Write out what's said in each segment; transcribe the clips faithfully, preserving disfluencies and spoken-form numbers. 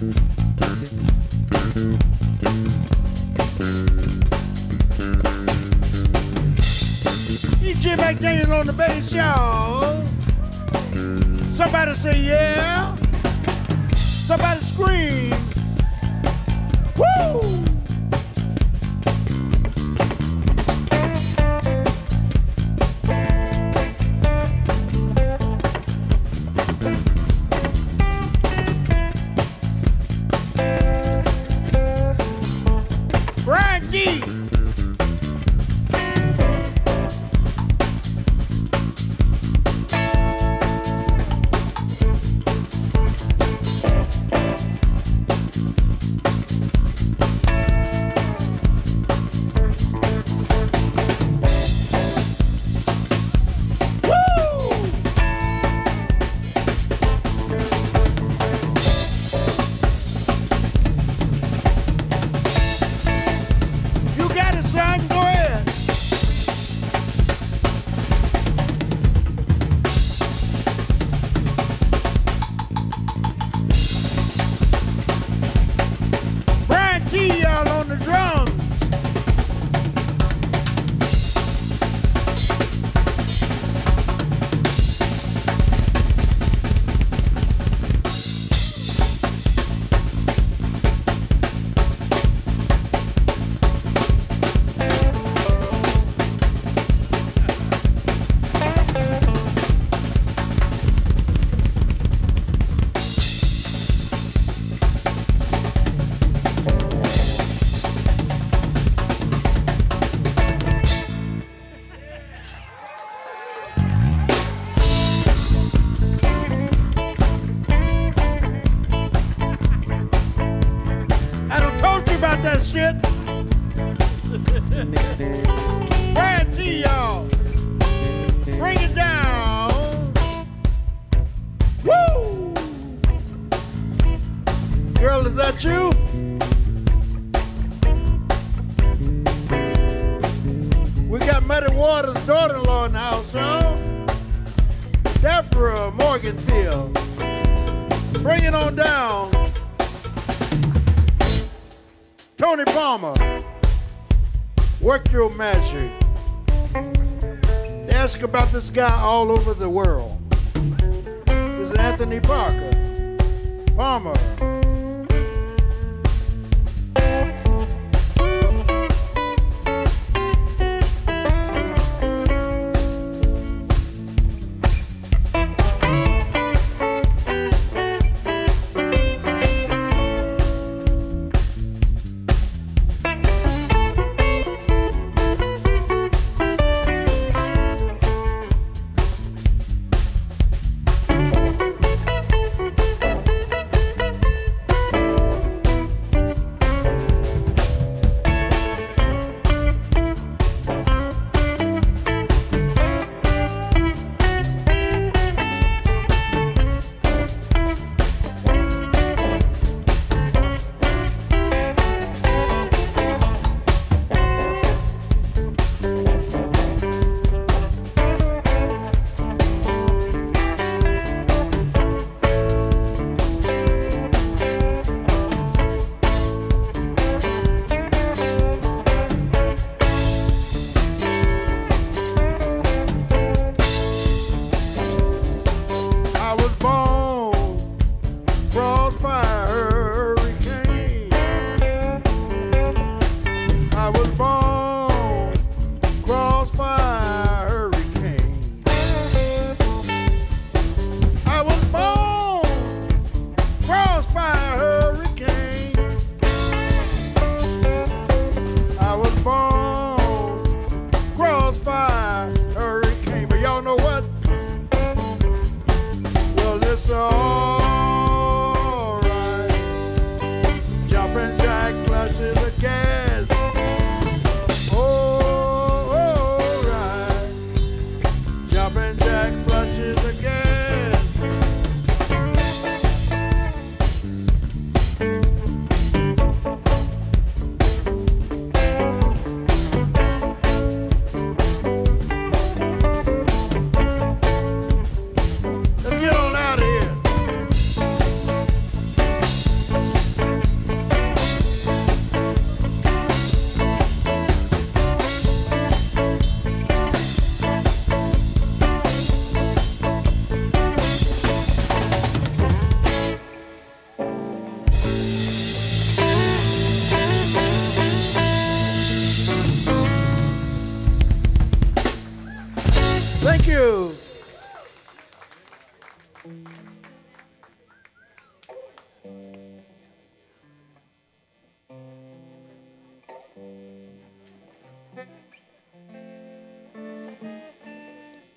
D J McDaniel on the bass, y'all. Somebody say yeah. Somebody scream. Woo! Bryant G. About this guy all over the world. This is Anthony Parker. Palmer.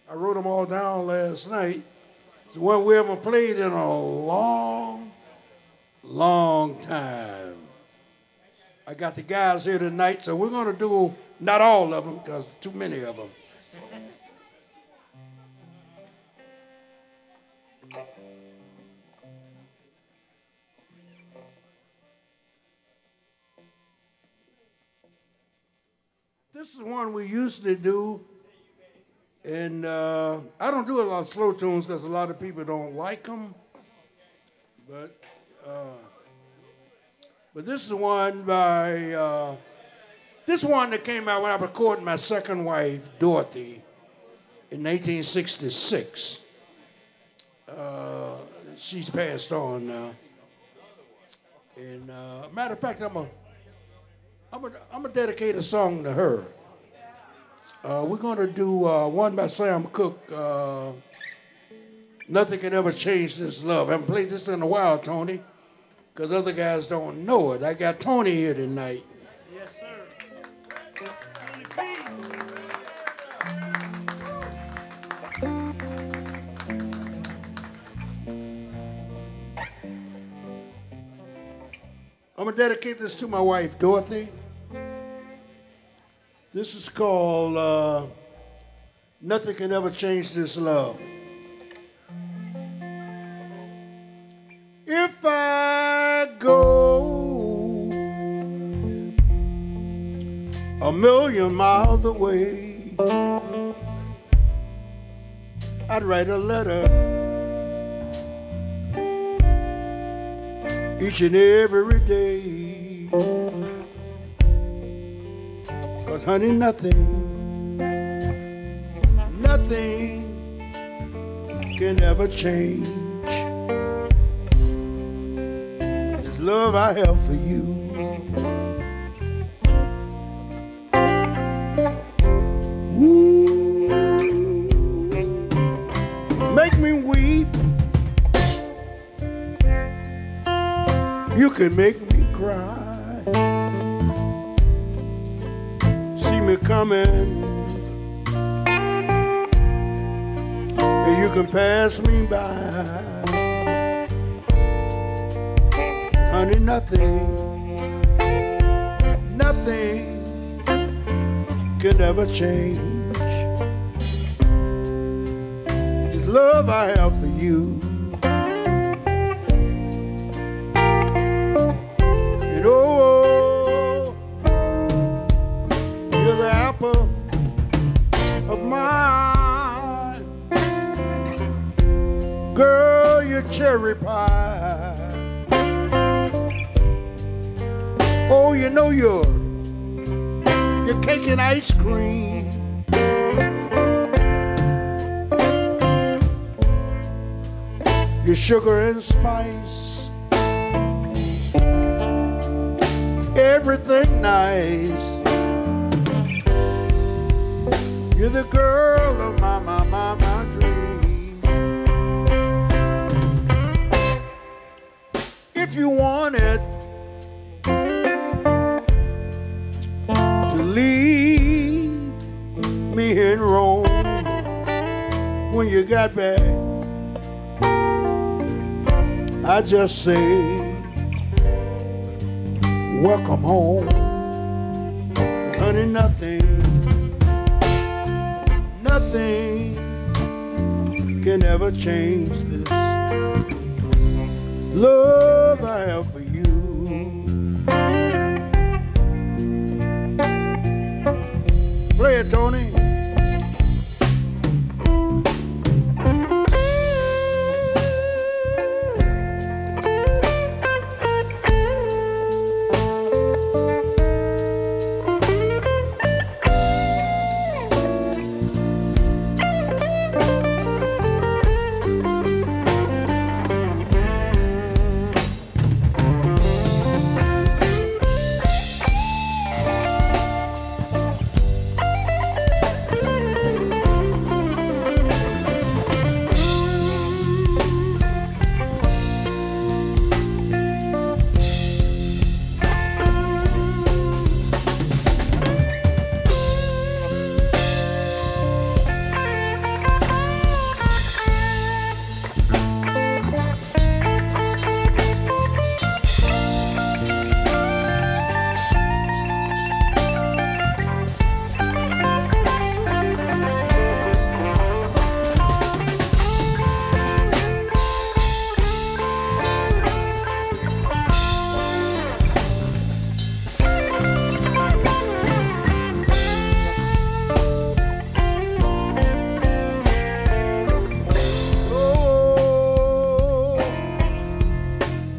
I wrote them all down last night. It's the one we haven't played in a long, long time. I got the guys here tonight, so we're going to do not all of them because too many of them. This is one we used to do, and uh, I don't do a lot of slow tunes because a lot of people don't like them, but uh, but this is one by, uh, this one that came out when I was recording my second wife, Dorothy, in nineteen sixty-six. Uh, she's passed on now. And uh, matter of fact, I'm a I'm going I'm to dedicate a song to her. Uh, we're going to do uh, one by Sam Cooke, uh, Nothing Can Ever Change This Love. I haven't played this in a while, Tony, because other guys don't know it. I got Tony here tonight. Yes, sir. Tony I'm going to dedicate this to my wife, Dorothy. This is called uh, Nothing Can Ever Change This Love. If I go a million miles away, I'd write a letter each and every day. 'Cause honey, nothing, nothing can ever change this love I have for you. Ooh, make me weep. You can make me cry. See me coming, and you can pass me by. Honey, nothing, nothing can ever change this love I have for you. And oh, you're the apple of my eye. Girl, you're cherry pie. Oh, you know you're, you're cake and ice cream. You're sugar and spice. Everything nice. You're the girl of my, my, my, my dream. If you wanted to leave me in Rome when you got back, I just say, welcome home. Honey, nothing, nothing can ever change this love I have for you. Play it, Tony.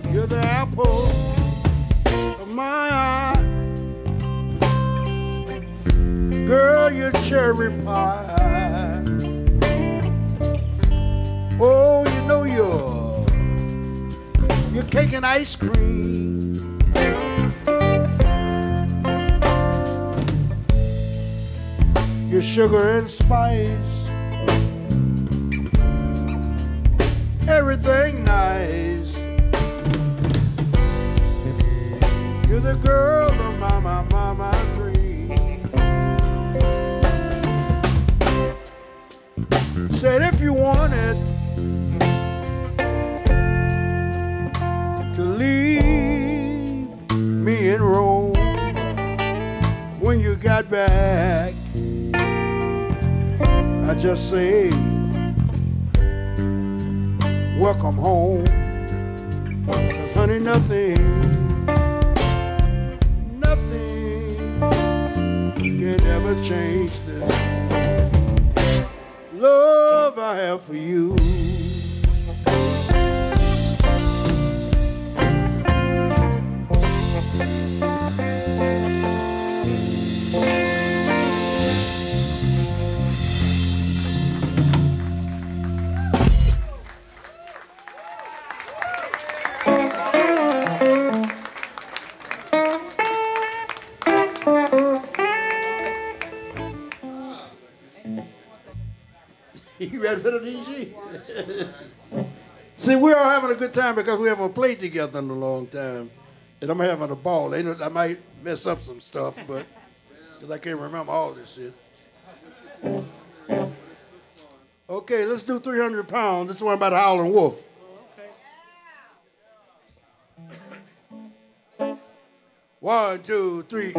You're the apple of my eye. Girl, you're cherry pie. Oh, you know you're, you're cake and ice cream. You're sugar and spice. Everything nice. You're the girl of my, my, my, my dream. Said if you wanted to leave me in Rome, when you got back, I just say, welcome home. 'Cause honey, nothing, nothing can ever change this love I have for you. You ready for the D J? See, we're all having a good time because we haven't played together in a long time. And I'm having a ball. They know, I might mess up some stuff, but because I can't remember all this shit. Okay, let's do three hundred pounds. This is one about Howlin' Wolf. One, two, three.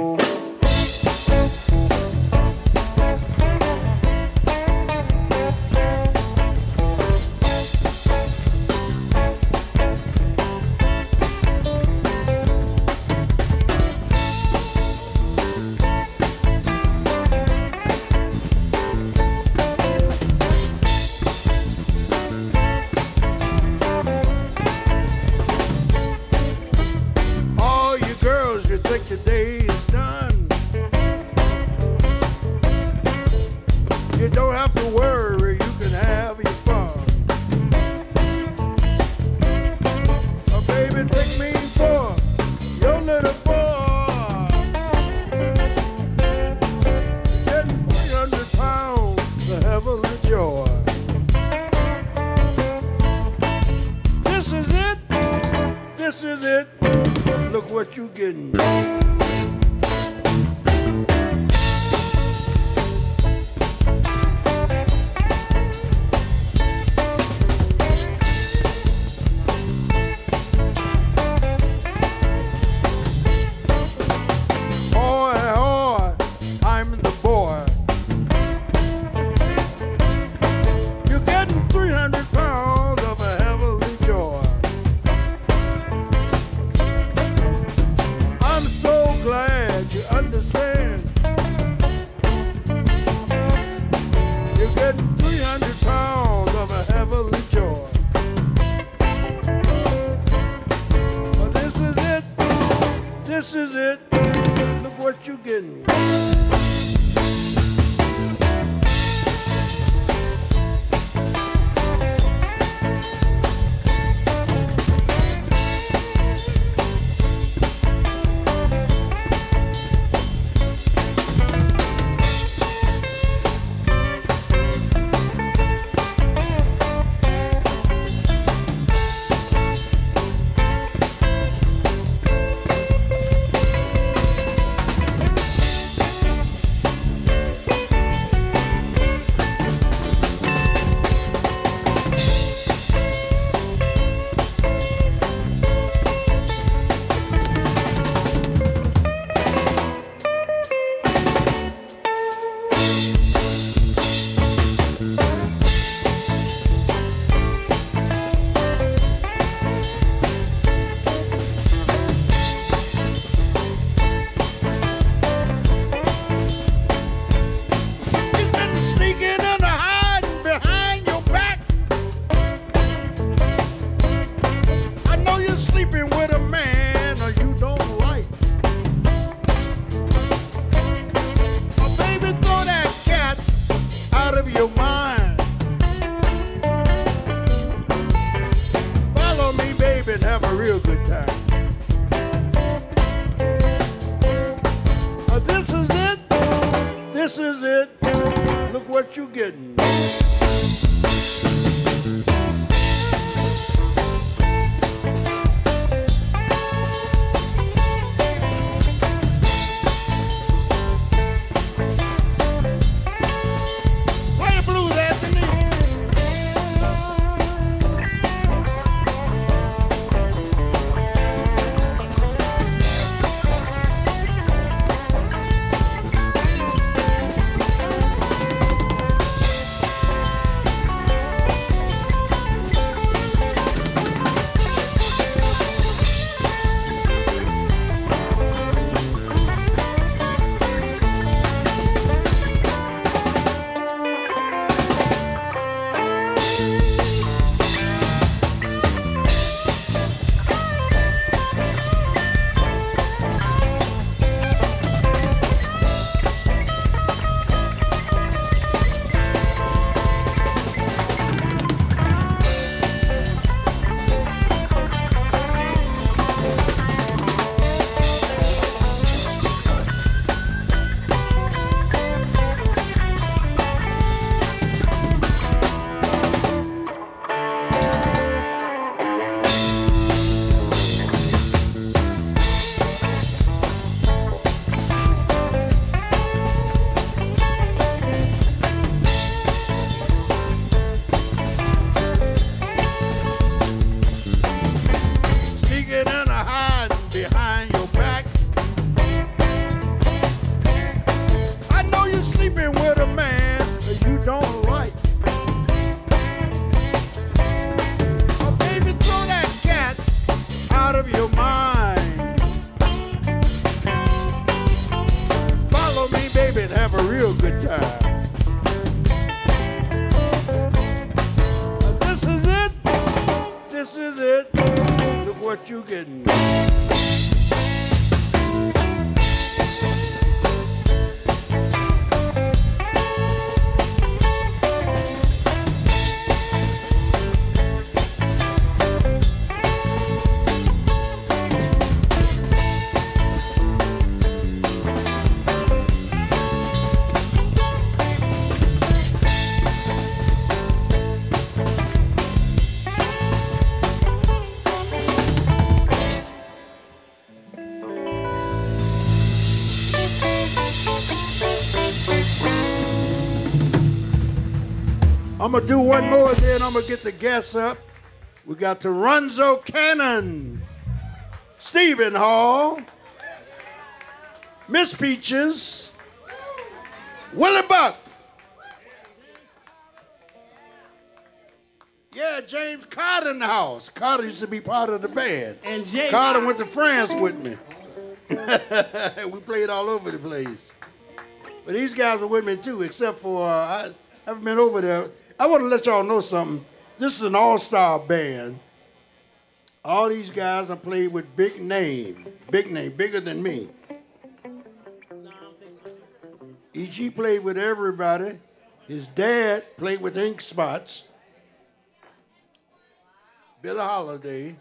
behind your back. I know you're sleeping with a man that you don't like. Oh, baby, throw that cat out of your mind. Follow me, baby, and have a real good time. This is it. This is it. Look what you getting. I'm going to do one more, then I'm going to get the guests up. We got Toronzo Cannon, Stephen Hall, Miss Peaches, Willie Buck. Yeah, James Carter in the house. Carter used to be part of the band. And Jay Carter went to France with me. We played all over the place. But these guys were with me too, except for uh, I haven't been over there. I want to let y'all know something. This is an all-star band. All these guys I played with big name, big name, bigger than me. E G played with everybody. His dad played with Ink Spots. Billie Holiday.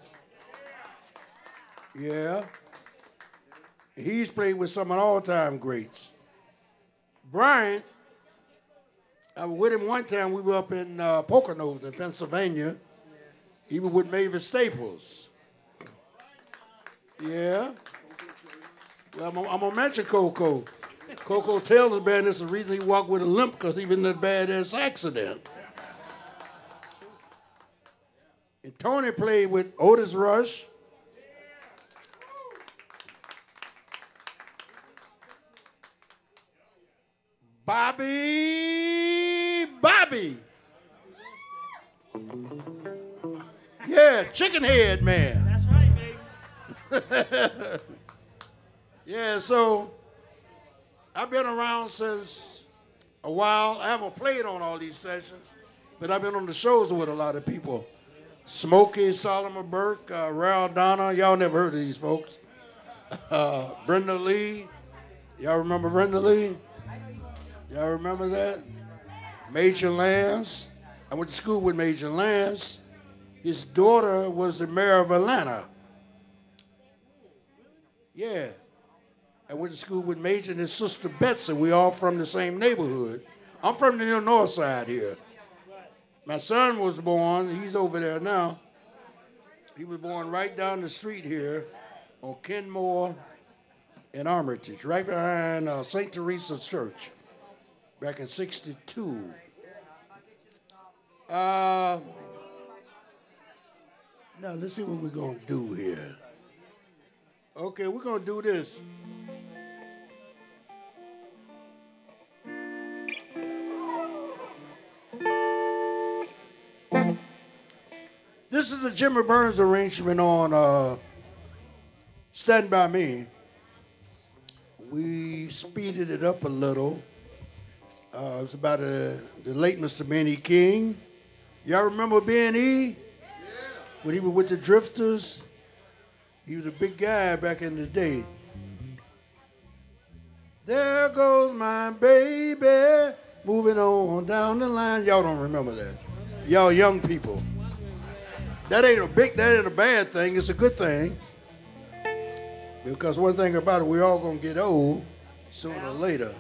Yeah. He's played with some of the all-time greats. Bryant, I was with him one time. We were up in uh, Poconos in Pennsylvania. He was with Mavis Staples. Yeah. Well, I'm going to mention Coco. Coco Taylor's band, this is the reason he walked with a limp, because he was in that badass accident. And Tony played with Otis Rush. Bobby, Bobby. Yeah, Chicken Head Man. That's right, baby. Yeah, so I've been around since a while. I haven't played on all these sessions, but I've been on the shows with a lot of people. Smokey, Solomon Burke, uh, Raul Donna. Y'all never heard of these folks. Uh, Brenda Lee. Y'all remember Brenda Lee? Y'all remember that? Major Lance. I went to school with Major Lance. His daughter was the mayor of Atlanta. Yeah. I went to school with Major and his sister Betsy. We all from the same neighborhood. I'm from the north side here. My son was born, he's over there now. He was born right down the street here on Kenmore and Armitage, right behind uh, Saint Teresa's Church. Back in sixty-two. Uh, now, let's see what we're going to do here. Okay, we're going to do this. This is the Jimmy Burns arrangement on uh, Stand By Me. We speeded it up a little. Uh, it was about uh, the late Mister Benny King. Y'all remember Ben E? Yeah. When he was with the Drifters? He was a big guy back in the day. There goes my baby, moving on down the line. Y'all don't remember that. Y'all young people. That ain't a big, that ain't a bad thing. It's a good thing. Because one thing about it, we're all going to get old sooner or later.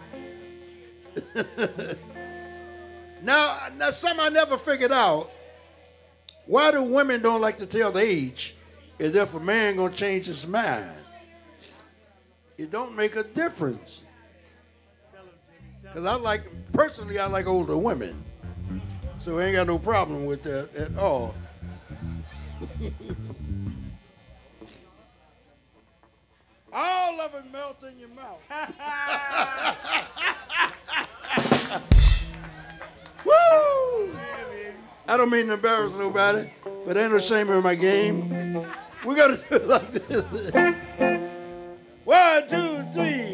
now, now, something I never figured out. Why do women don't like to tell the age as if a man gonna change his mind? It don't make a difference. Because I like, personally, I like older women. So I ain't got no problem with that at all. all of it melt in your mouth. Woo! I don't mean to embarrass nobody, but ain't no shame in my game. We're going to do it like this. One, two, three.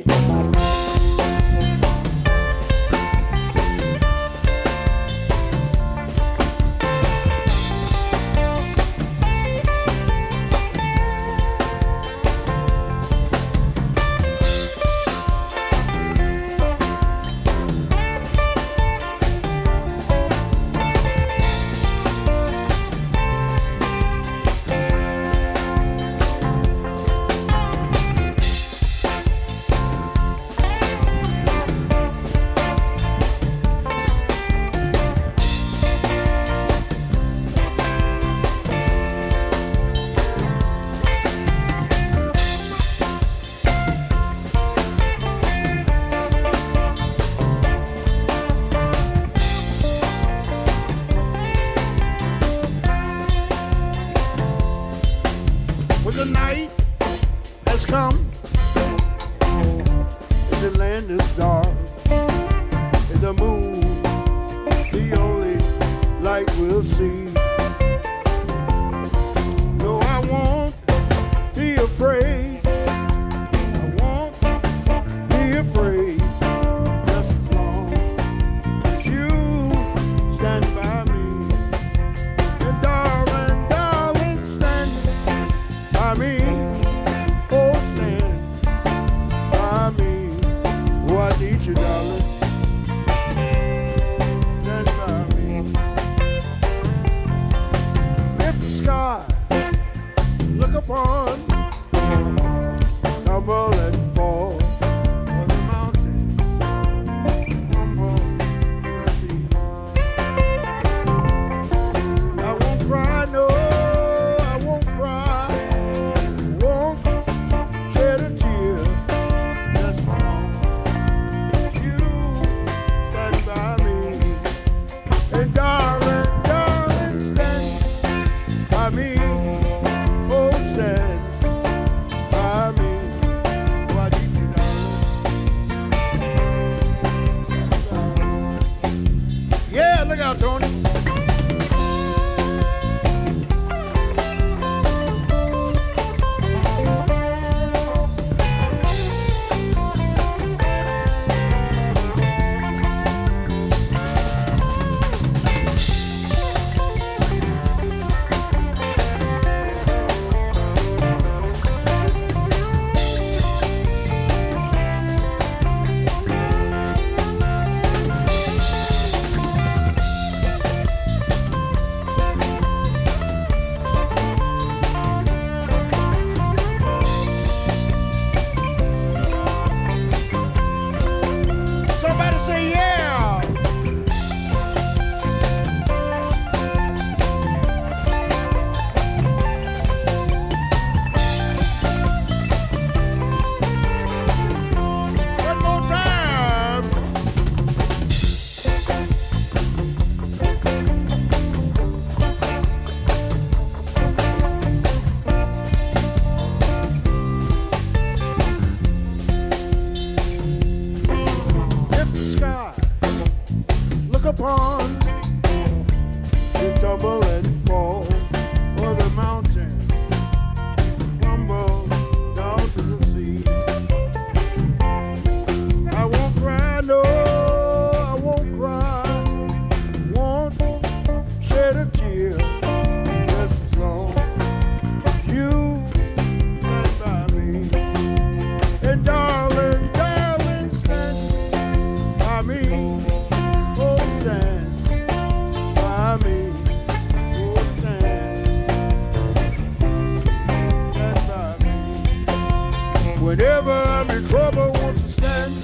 Whenever I'm in trouble, wants to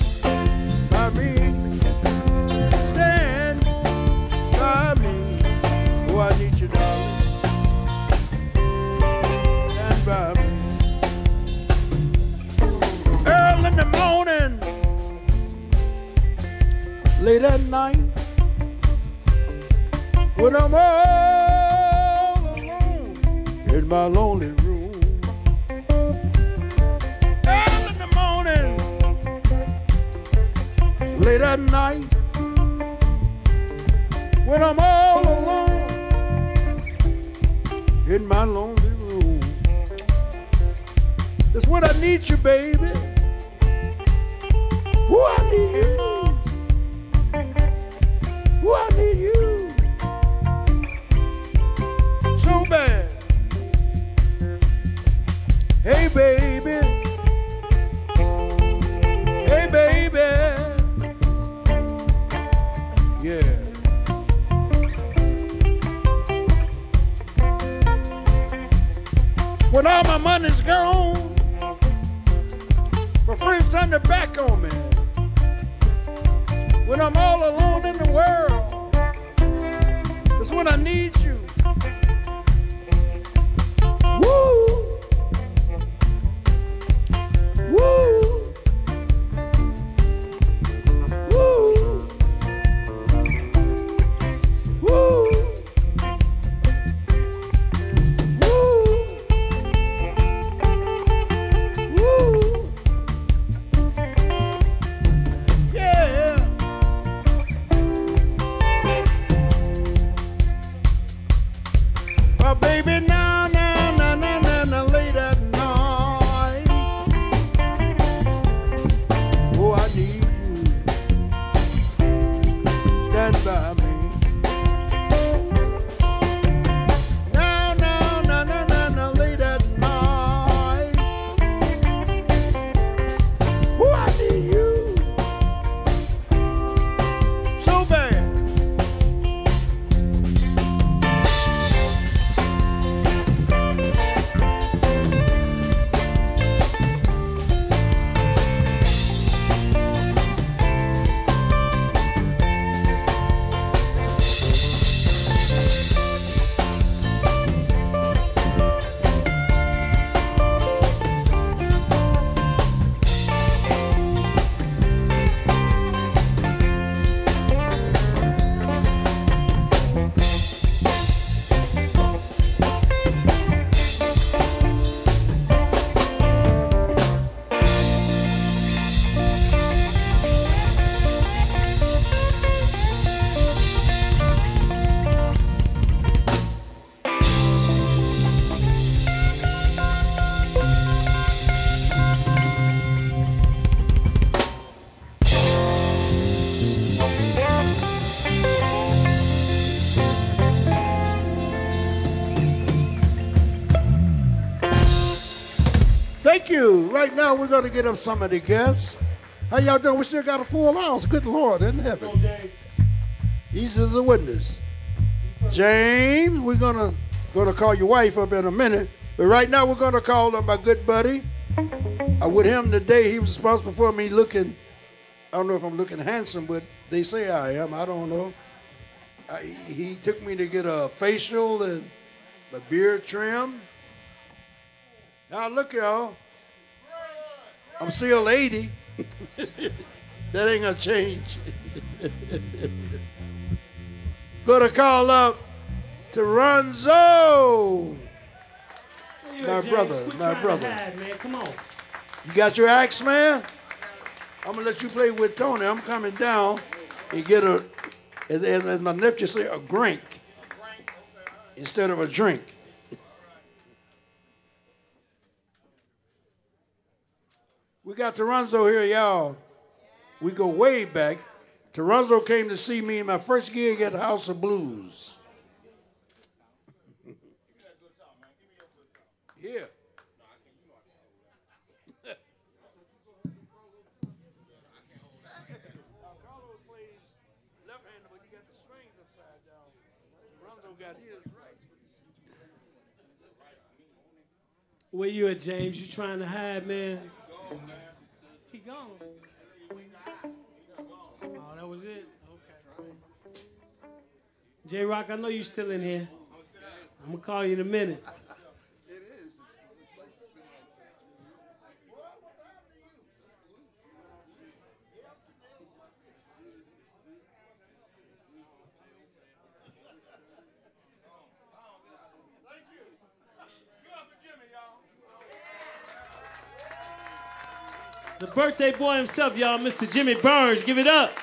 stand by me. Stand by me. Oh, I need you, darling. Stand by me. Early in the morning, late at night, when I'm all alone in my lonely room. Early in the morning, late at night when I'm all alone in my lonely room. That's when I need you, baby. Ooh, I need you. Ooh, I need you so bad. Hey, baby. Hey, baby. Yeah. When all my money's gone, my friends turn their back on me. When I'm all alone in the world, that's when I need you. Woo! Woo! Woo! Woo! Baby, now, now, now, now, now, now, late at night. Oh, I need you. Stand by me. Now, now, now, now, now, now, late at night. Oh, I need you so bad. Thank you. Right now, we're going to get up some of the guests. How y'all doing? We still got a full house. Good Lord in heaven. These are the witnesses. James, we're going to going to call your wife up in a minute. But right now, we're going to call on my good buddy. I with him today. He was responsible for me looking, I don't know if I'm looking handsome, but they say I am. I don't know. I, he took me to get a facial and my beard trim. Now look, y'all. I'm still eighty. That ain't gonna change. Gonna call up to Ronzo. My brother, my brother. Hide, man. Come on. You got your axe, man? I'm gonna let you play with Tony. I'm coming down and get a, as, as my nephew say, a grink instead of a drink. We got Toronzo here, y'all. We go way back. Toronzo came to see me in my first gig at the House of Blues. Yeah. Carlos plays left-handed, but you got the strings upside down. Toronzo got his right. Where you at, James? You trying to hide, man? He gone. Oh, that was it? Okay. J-Rock, I know you still in here. I'm going to call you in a minute. The birthday boy himself, y'all, Mister Jimmy Burns. Give it up.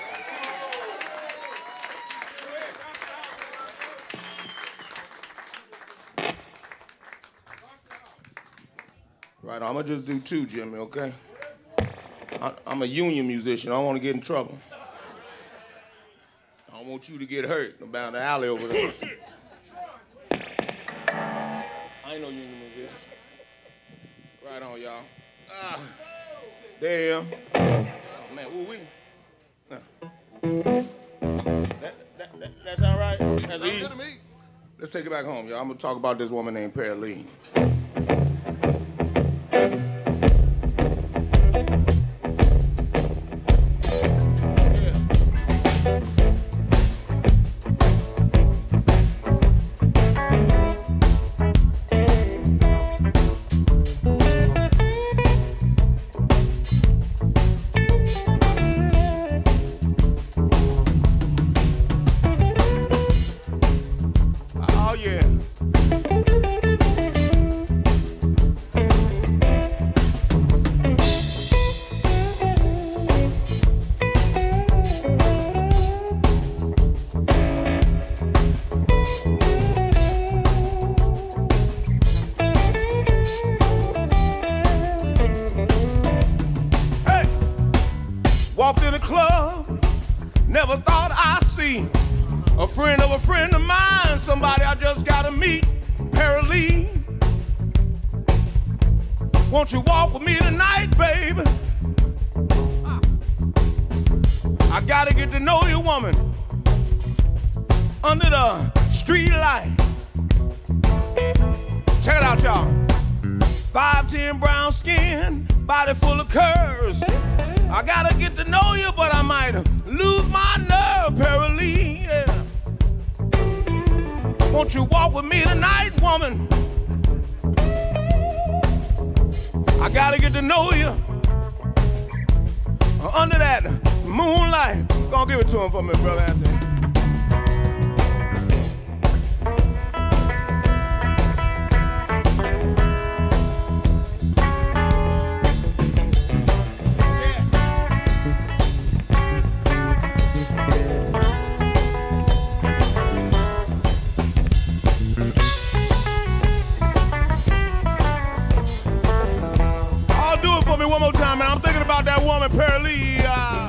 Right, I'm gonna just do two, Jimmy, okay? I, I'm a union musician. I don't want to get in trouble. I don't want you to get hurt. I'm down the alley over there. I ain't no union musician. Right on, y'all. Ah, there. Man, woo-wee. Nah. That, that, that, that sound right? That's easy. Good to me. Let's take it back home, y'all. I'm gonna talk about this woman named Perry Lee. Walked in a club, never thought I'd see a friend of a friend of mine, somebody I just gotta meet, Perry Lee. Won't you walk with me tonight, baby? I gotta get to know you, woman, under the street light. Check it out, y'all. five ten brown skin, body full of curves. I gotta get to know you, but I might lose my nerve, Perry Lee, yeah. Won't you walk with me tonight, woman? I gotta get to know you under that moonlight. Gonna give it to him for me, brother Anthony. One more time, man. I'm thinking about that woman, Perry Lee. Uh...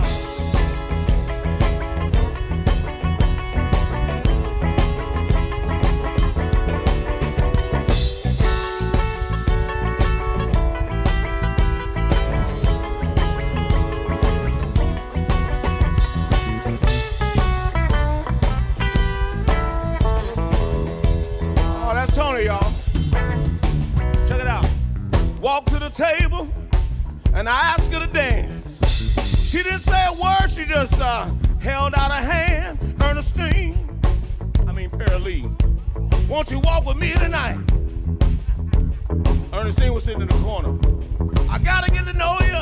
Oh, that's Tony, y'all. Check it out. Walk to the table and I asked her to dance. She didn't say a word, she just uh, held out her hand. Ernestine, I mean Perry Lee, won't you walk with me tonight? Ernestine was sitting in the corner. I gotta get to know you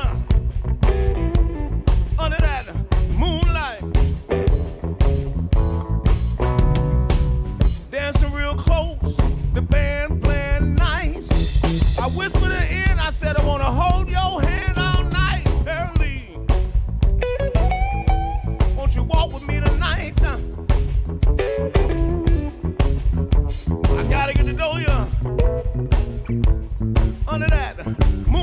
under that moonlight. Dancing real close, the band playing nice. I whispered her in, I said I wanna hold your hand. Walk with me tonight. I gotta get to know you under that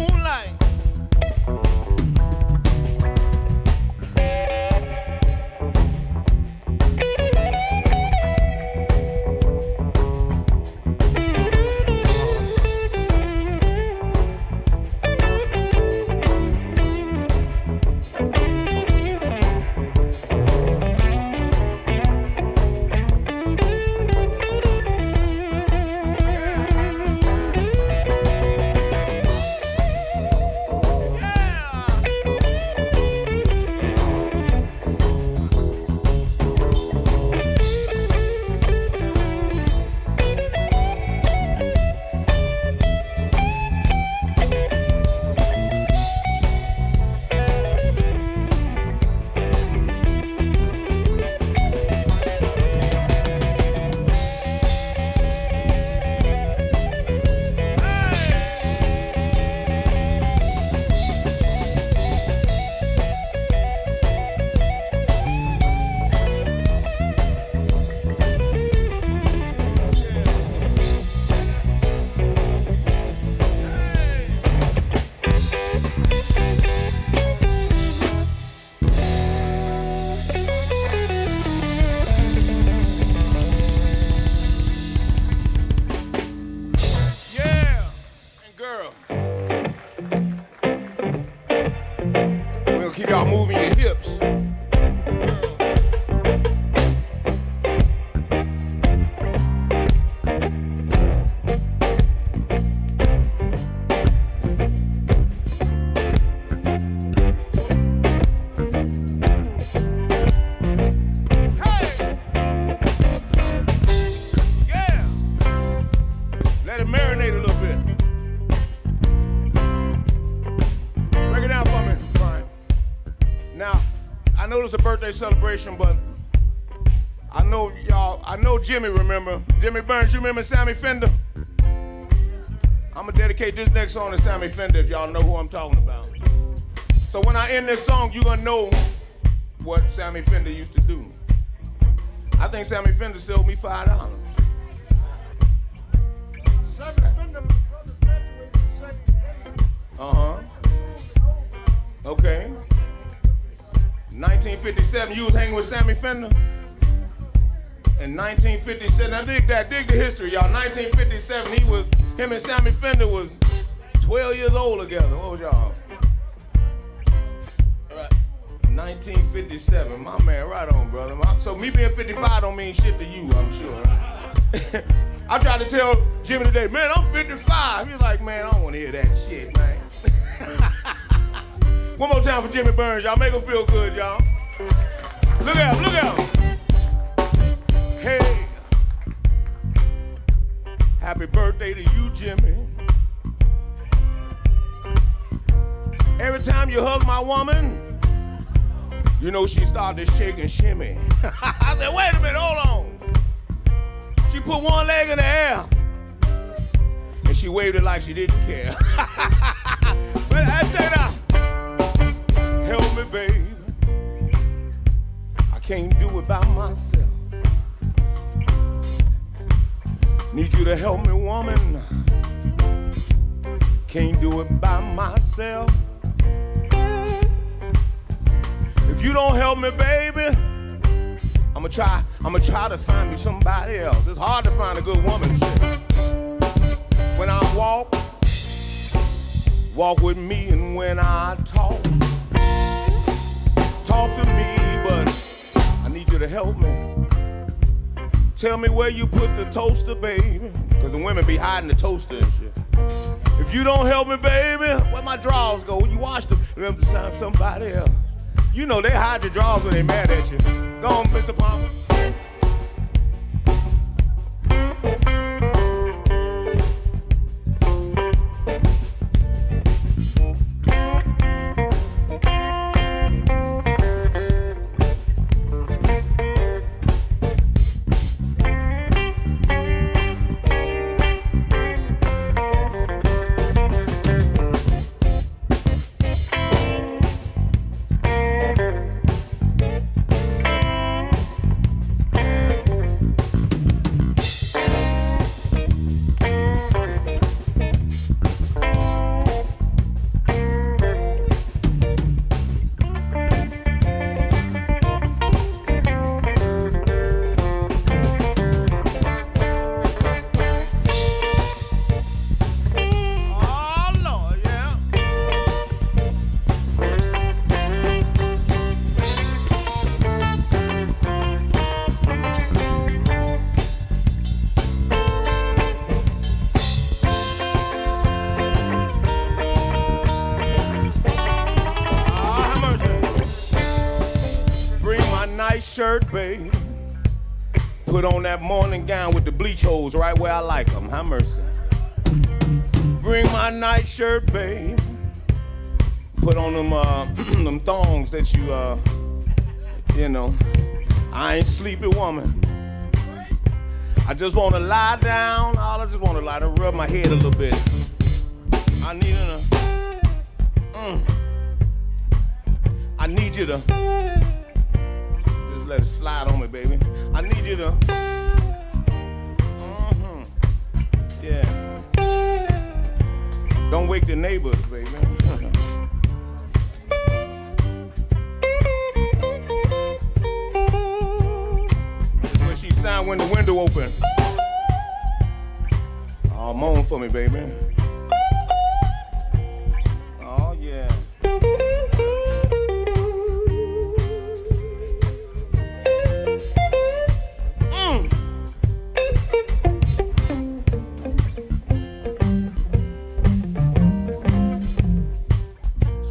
y'all moving your hips. Celebration, but I know y'all, I know Jimmy remember. Jimmy Burns, you remember Sammy Fender? I'm gonna dedicate this next song to Sammy Fender if y'all know who I'm talking about. So when I end this song, you're gonna know what Sammy Fender used to do. I think Sammy Fender sold me five dollars. Sammy Fender, brother graduated the same day. Uh-huh. Okay. nineteen fifty-seven, you was hanging with Sammy Fender? In nineteen fifty-seven, now dig that, dig the history, y'all. nineteen fifty-seven, he was, him and Sammy Fender was twelve years old together. What was y'all? All right. nineteen fifty-seven, my man, right on, brother. My, so me being fifty-five don't mean shit to you, I'm sure. I tried to tell Jimmy today, man, I'm fifty-five. He's like, man, I don't want to hear that shit, man. One more time for Jimmy Burns, y'all. Make him feel good, y'all. Look out, look out. Hey. Happy birthday to you, Jimmy. Every time you hug my woman, you know she started to shake and shimmy. I said, wait a minute, hold on. She put one leg in the air, and she waved it like she didn't care. But I tell you now, help me, baby. I can't do it by myself. Need you to help me, woman. Can't do it by myself. If you don't help me, baby, I'ma try, I'ma try to find me somebody else. It's hard to find a good woman, shit. When I walk, walk with me, and when I talk, talk to me, but I need you to help me. Tell me where you put the toaster, baby, because the women be hiding the toaster and shit. If you don't help me, baby, where my drawers go? When you wash them, them to find somebody else. You know they hide your drawers when they mad at you. Go on, Mister Palmer. Shirt, babe. Put on that morning gown with the bleach holes right where I like them. Have mercy. Bring my night shirt, babe. Put on them uh, them thongs that you uh, you know. I ain't sleepy woman. I just want to lie down. All I just want to lie down, rub my head a little bit. I need a. Mm, I need you to. Let it slide on me, baby. I need you to. Mm-hmm. Yeah. Don't wake the neighbors, baby. When she sound when the window open. Oh, moan for me, baby. Oh, yeah.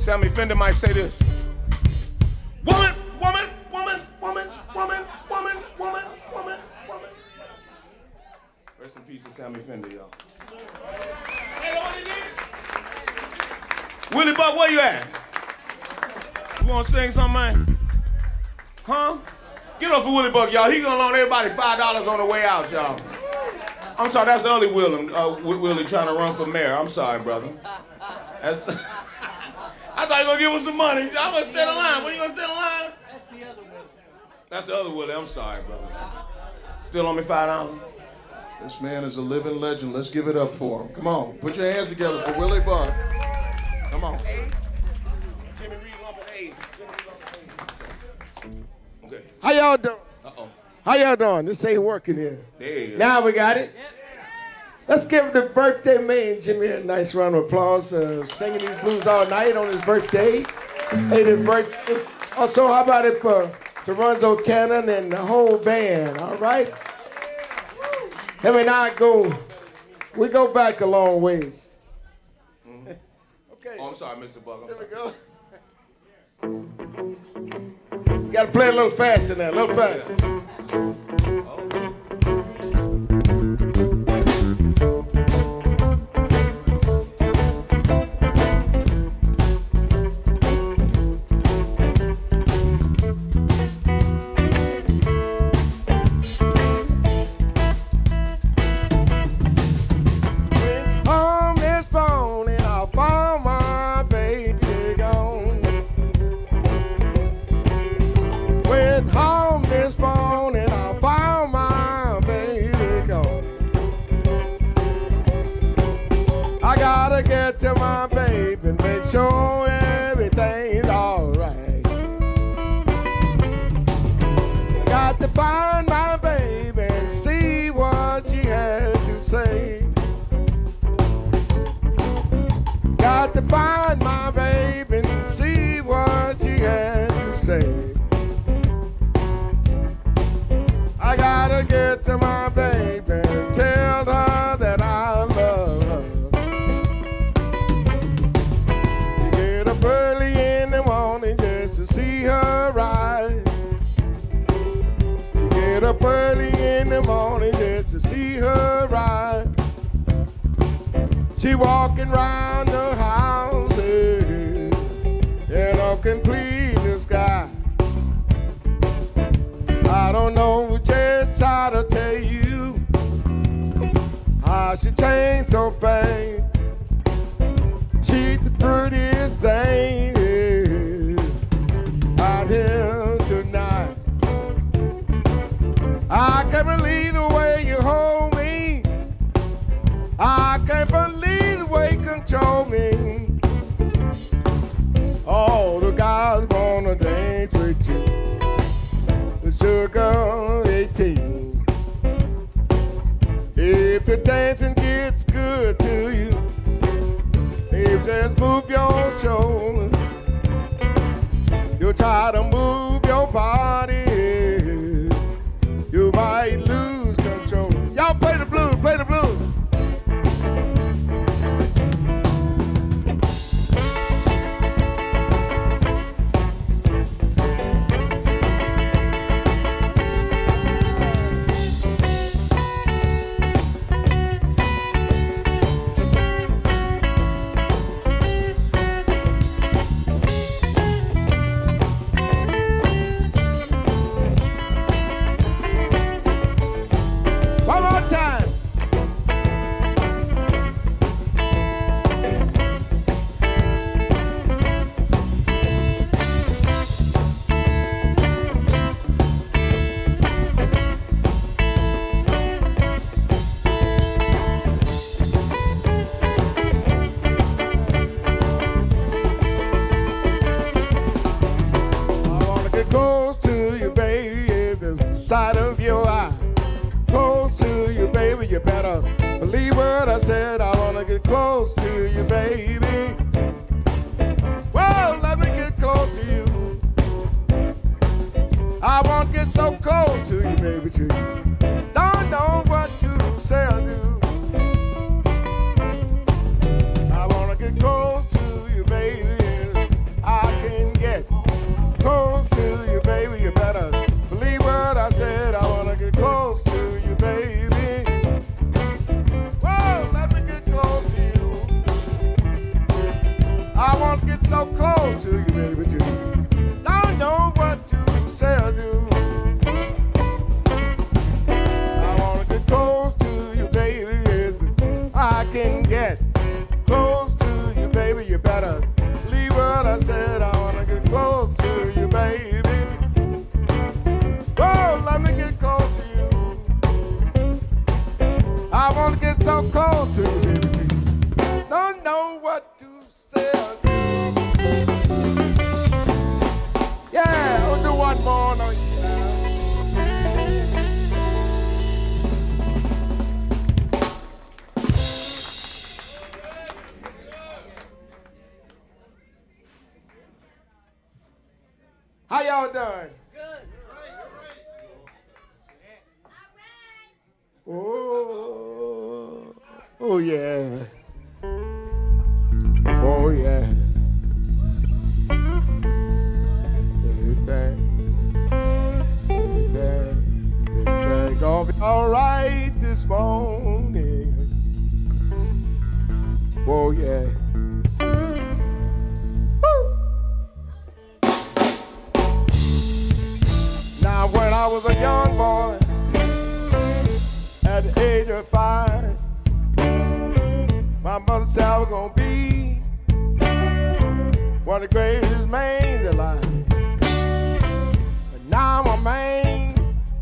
Sammy Fender might say this. Woman, woman, woman, woman, woman, woman, woman, woman, woman. Rest in peace to Sammy Fender, y'all. Willie Buck, where you at? You wanna sing something, man? Huh? Get up for Willie Buck, y'all. He gonna loan everybody five dollars on the way out, y'all. I'm sorry, that's the only Willie, uh, Willie trying to run for mayor. I'm sorry, brother. That's I thought you were gonna give us some money. I'm gonna stand in line. When you gonna stand in line? That's the other Willie. That's the other Willie. I'm sorry, brother. Still on me five dollars? This man is a living legend. Let's give it up for him. Come on, put your hands together for Willie Buck. Come on. Okay. How y'all doing? Uh-oh. How y'all doing? This ain't working here. There you go. Now we got it. Let's give the birthday man Jimmy a nice round of applause for singing these blues all night on his birthday. Hey, the birthday. Also, how about it for Toronto Cannon and the whole band? All right. Him and I go. We go back a long ways. Mm-hmm. Okay. Oh, I'm sorry, Mister Buck. I'm Here sorry. we go. You gotta play a little faster now, a little faster. To my baby and make sure everything's alright. I got to find my baby and see what she has to say. Got to find my baby and see what she has to say. I gotta get to my baby and tell her that I love her. Early in the morning just to see her rise. Get up early in the morning just to see her rise. She walking round the house in a complete sky. I don't know just how to tell you how she changed so fast. She's the prettiest thing out here tonight. I can't believe the way you hold me. I can't believe the way you control me. All the guys wanna dance with you. The sugar eighteen. If the dancing gets good to you, if just move your shoulders, you try to move your body, you might lose control. Y'all play the blues, play the blues. Side of your eye, close to you, baby. You better believe what I said. I wanna get close to you, baby. Well, let me get close to you. I want to get so close to you, baby, to you. Don't know what you say or do. I wanna get close to you, baby. want to get so close to you, baby, too. Don't know what to say or do. I want to get close to you, baby. If I can get close to you, baby, you better leave what I said. I want to get close to you, baby. Oh, let me get close to you. I want to get so close to you, baby. Don't know what to say or do. Yeah, we'll do one more. No, how y'all doing? Good. Oh, oh yeah. Oh yeah. Everything, everything, everything gonna be all right this morning. Oh yeah. Now when I was a young boy, at the age of five, my mother said I was gonna be one of the greatest men alive. But now I'm a man,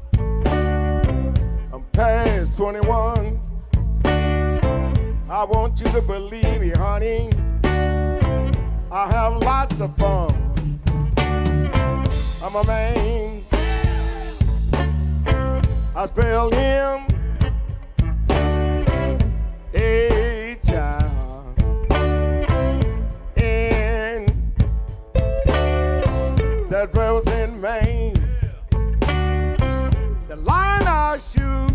I'm past twenty-one. I want you to believe me, honey, I have lots of fun. I'm a man, I spell him a child, and that dwells in Maine. The line I shoot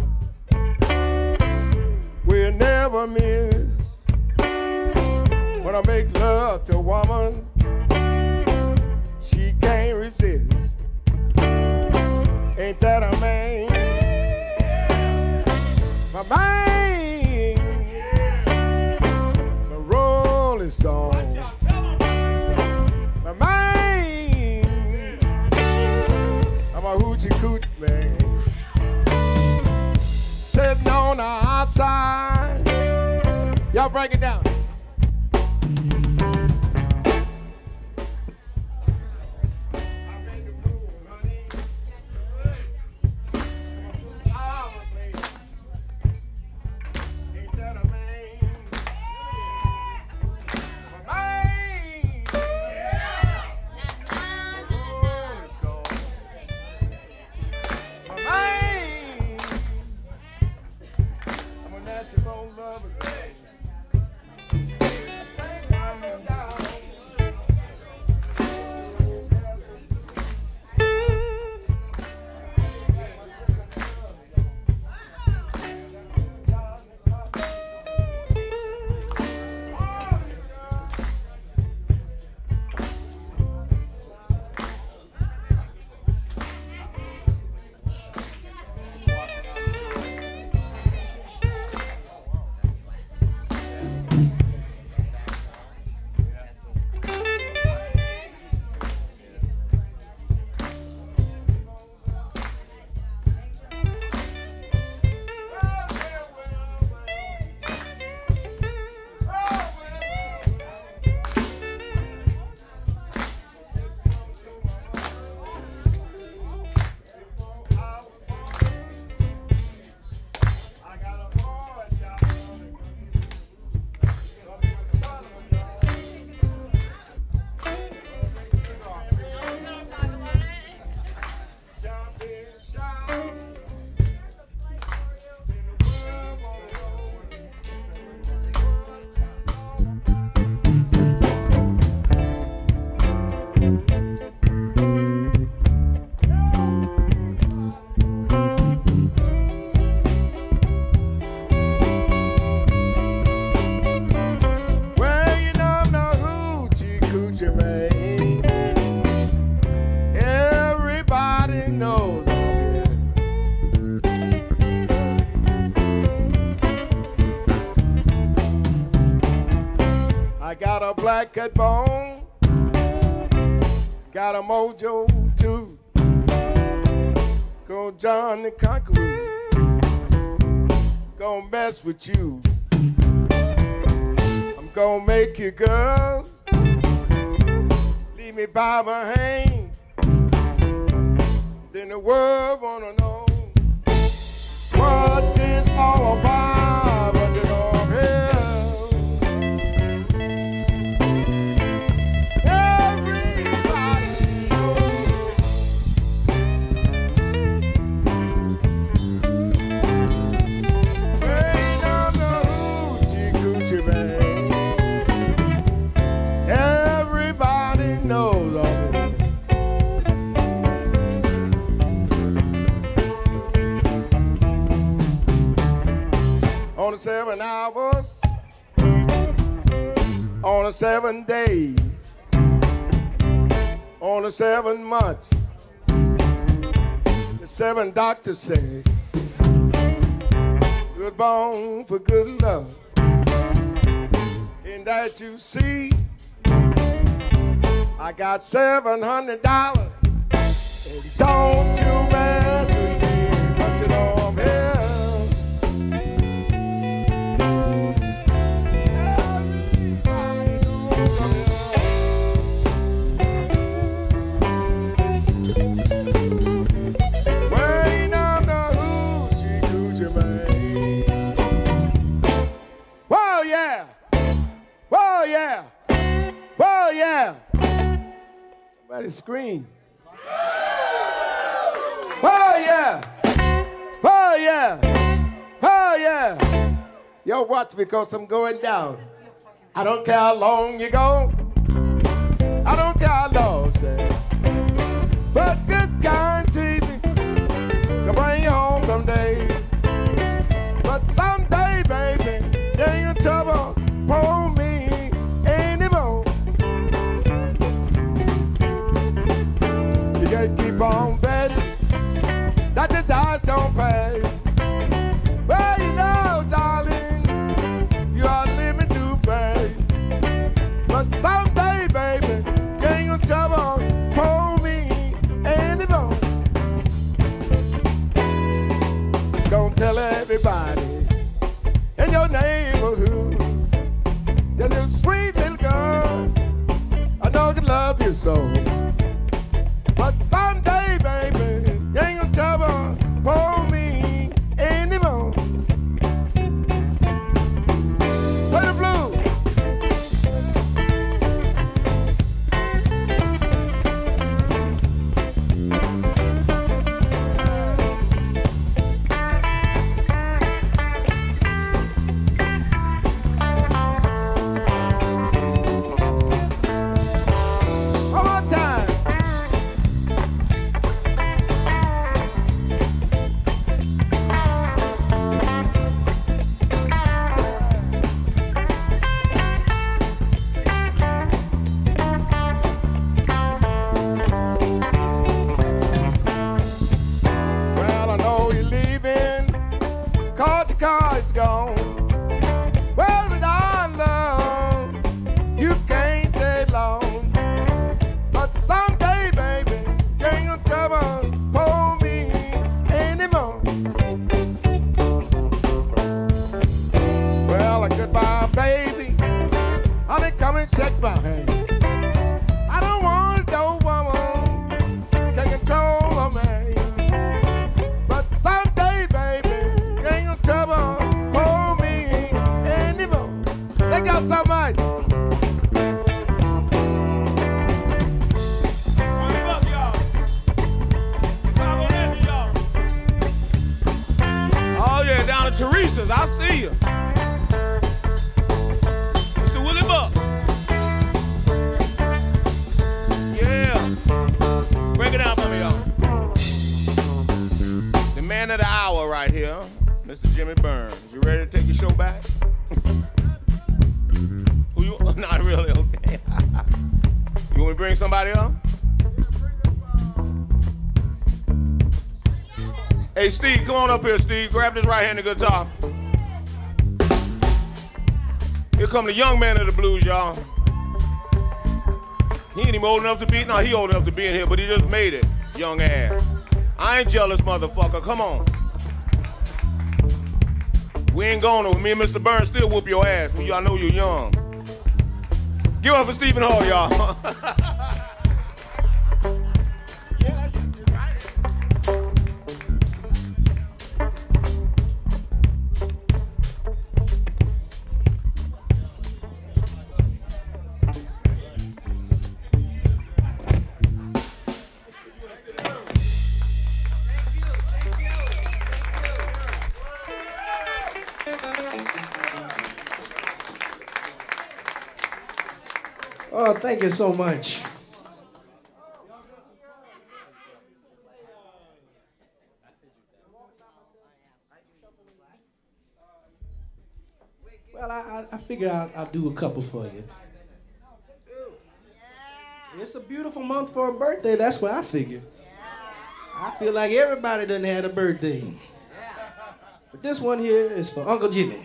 will never miss. When I make love to a woman, she can't resist. Ain't that a man? My man, the Rolling Stone. My man, I'm a hoochie cooch man. Sitting on the outside. Y'all break it down. got a black cat bone, got a mojo too. Go John the Conqueror, gonna mess with you. I'm gonna make you girls leave me by my hand. Then the world wanna know what this all about. But you know I'm here. Everybody knows. Ain't on the hoochie coochie man. Everybody knows of it. On the seven hours, on the seven days, on the seven months, the seven doctors say you were born for good love. In that you see, I got seven hundred dollars, and don't you mess with me, but you know I'm here. Somebody scream. Oh yeah. Oh yeah. Oh yeah. Yo, watch because I'm going down. I don't care how long you go. I don't care how long, say. But good kind treat me. Can bring you home someday. But someday, baby, you ain't in trouble for me anymore. You gotta keep on betting that the dice don't pay. Well, you know, darling, you are living to pay. But someday, baby, you ain't in trouble for me anymore. Don't tell everybody in your neighborhood that this sweet little girl I know can love you so. But someday, baby, you ain't gonna trouble for me anymore. Play the blues. Teresa's, I see you. Mister Willie Buck. Yeah. Break it down for me, y'all. The man of the hour right here, Mister Jimmy Burns. You ready to take your show back? Who you? Not really, okay. You want me to bring somebody up? Hey, Steve, come on up here, Steve. Grab this right-handed guitar. Here come the young man of the blues, y'all. He ain't even old enough to be, no, he old enough to be in here, but he just made it, young ass. I ain't jealous, motherfucker, come on. We ain't going to, me and Mister Burns still whoop your ass, but I know you're young. Give up for Stephen Hall, y'all. Oh, thank you so much. Well, I, I, I figure I'll, I'll do a couple for you. It's a beautiful month for a birthday. That's what I figure. I feel like everybody done had a birthday. But this one here is for Uncle Jimmy.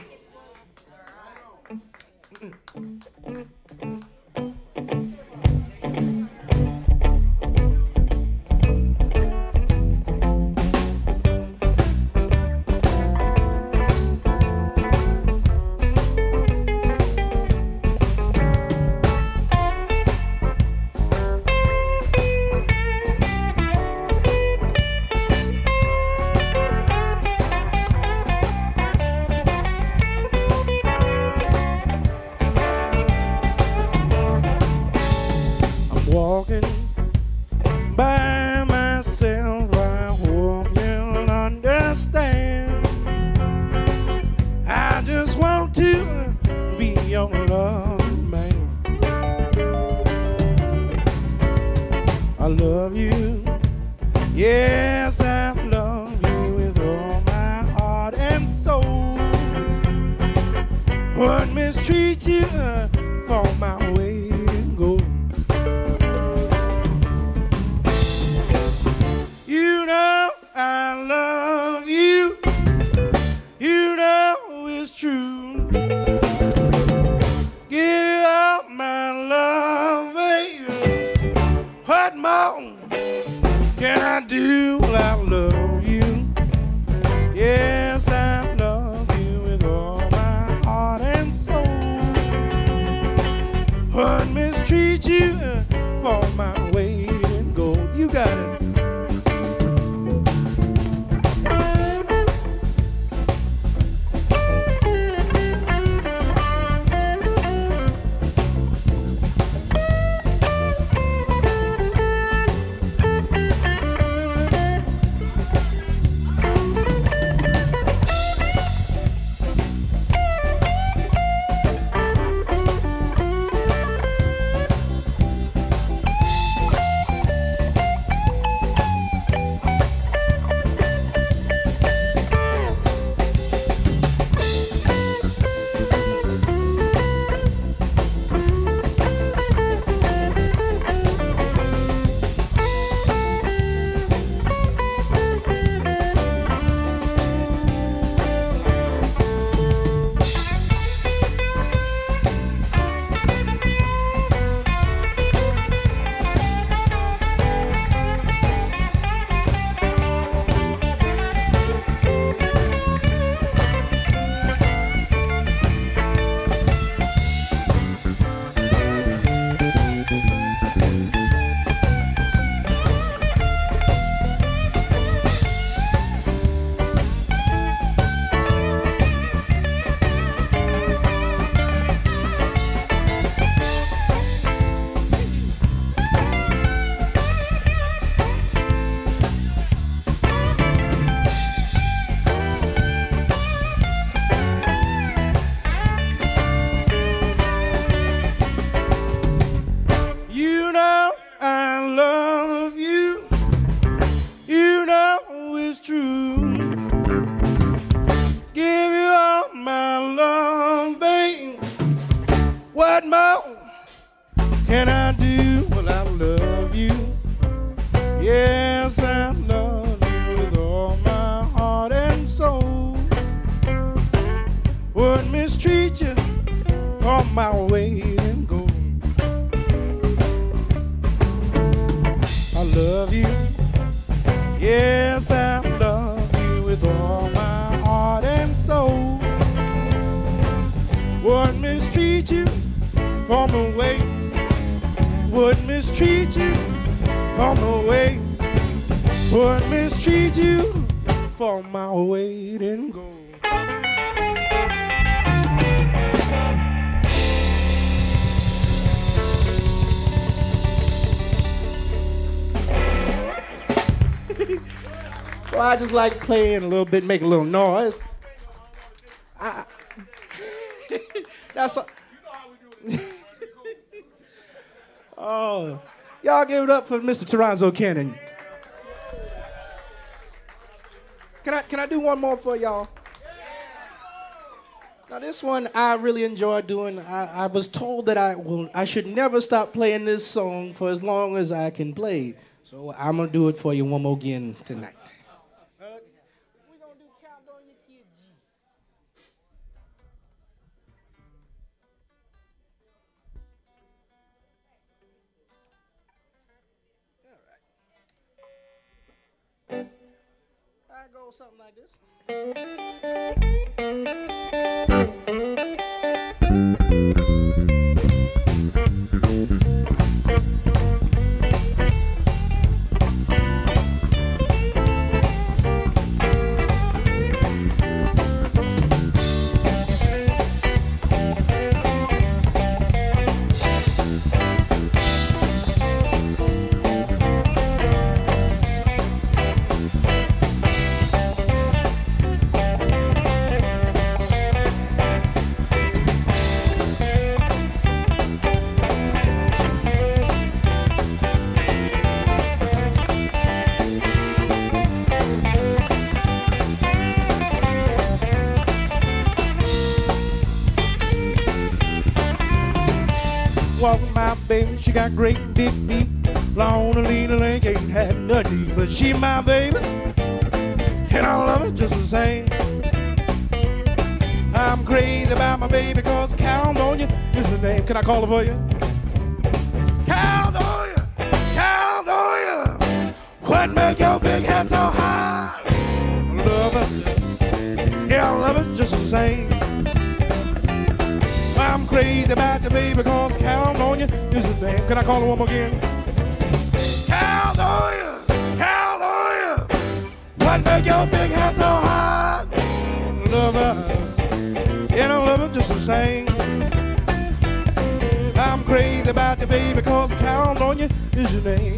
love you. Yes, I love you with all my heart and soul. Would mistreat you from the way. Would mistreat you from the way. Would mistreat you for my weight in gold. Well, I just like playing a little bit, make a little noise. I, that's a, oh, y'all give it up for Mister Toronzo Cannon. Can I can I do one more for y'all? Now this one I really enjoy doing. I, I was told that I will I should never stop playing this song for as long as I can play. So I'm gonna do it for you one more again tonight. We're gonna do Count on Your Kid G. All right. I go something like this. Walk with my baby, she got great big feet. Long and lean and leg ain't had nothing, but she my baby, and I love her just the same. I'm crazy about my baby, cause Count on You is the name. Can I call her for you? Count on you, count on you. What make your big head so high? I love her, yeah, I love her just the same. I'm crazy about you, baby, cause Count on You is the name. Can I call her one more again? Count on you, count on you. What make your big head so high? Love her, and I love her just the same. I'm crazy about you, baby, cause Count on You is your name.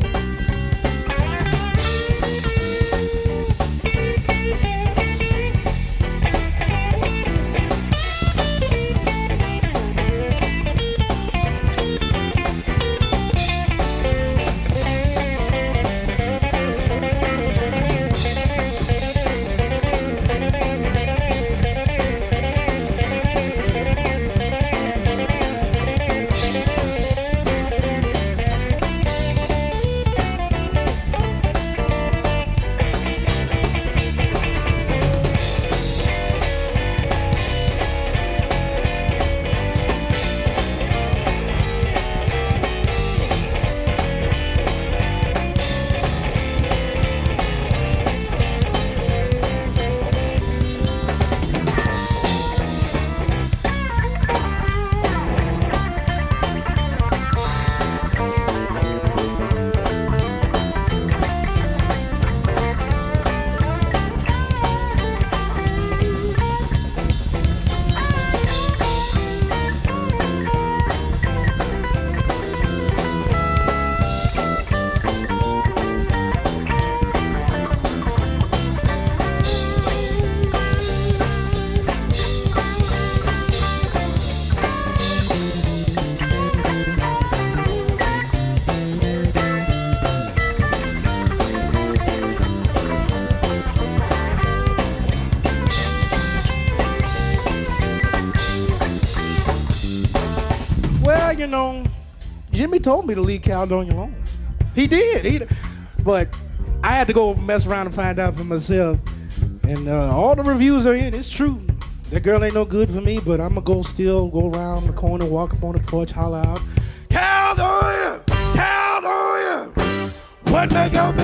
You know, Jimmy told me to leave Count on You alone. He did. He, but I had to go mess around and find out for myself. And uh, all the reviews are in. It's true. That girl ain't no good for me, but I'm going to go still go around the corner, walk up on the porch, holler out, Count on You! Count on You! What make your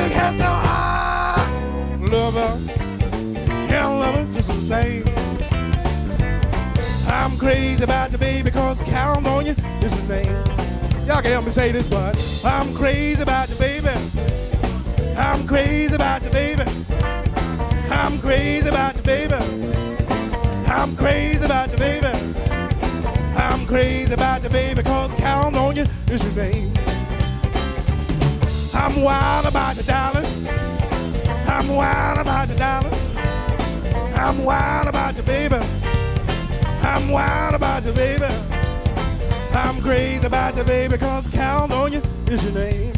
crazy about you, baby, cause count on you is the name. Y'all can help me say this part. I'm crazy about you, baby. I'm crazy about you, baby. I'm crazy about you, baby. I'm crazy about you, baby. I'm crazy about you, baby, cause count on you is your name. I'm wild about you, darling. I'm wild about you, darling. I'm wild about you, baby. I'm wild about you, baby. I'm crazy about you, baby, cause count on you is your name.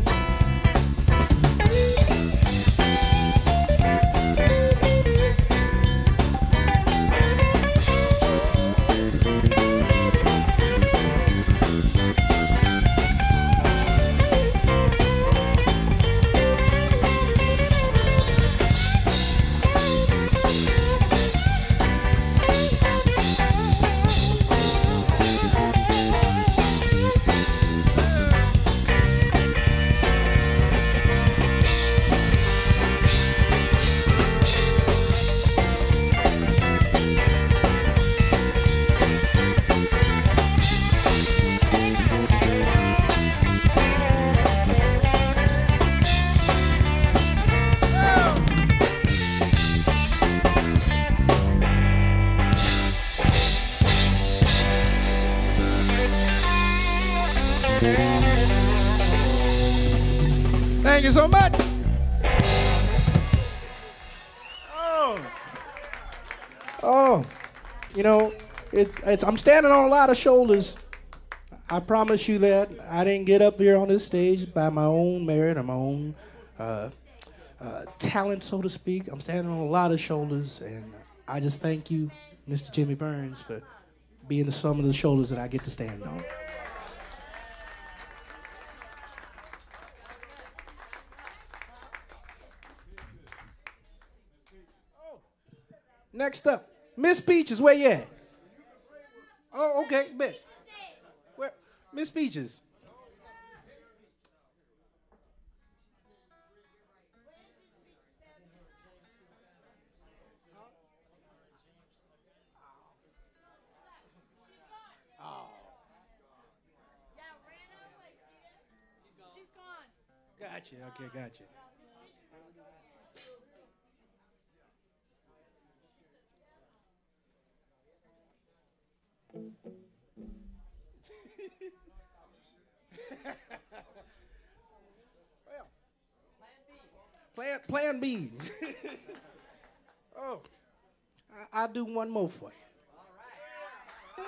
Thank you so much. Oh, oh, you know, it, it's, I'm standing on a lot of shoulders. I promise you that. I didn't get up here on this stage by my own merit or my own uh, uh, talent, so to speak. I'm standing on a lot of shoulders, and I just thank you, Mister Jimmy Burns, for being the sum of the shoulders that I get to stand on. Next up, Miss Peaches, where you at? Oh, okay, bet. Where, Miss Peaches? Oh. She's gone. Gotcha. Okay, gotcha. Well, plan, plan B. Oh, I, I'll do one more for you.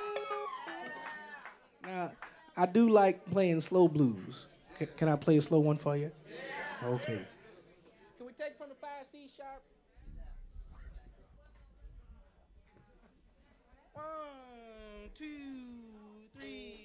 Now, I do like playing slow blues. C- can I play a slow one for you? Yeah. Okay. Can we take from the five C sharp? One, two, three.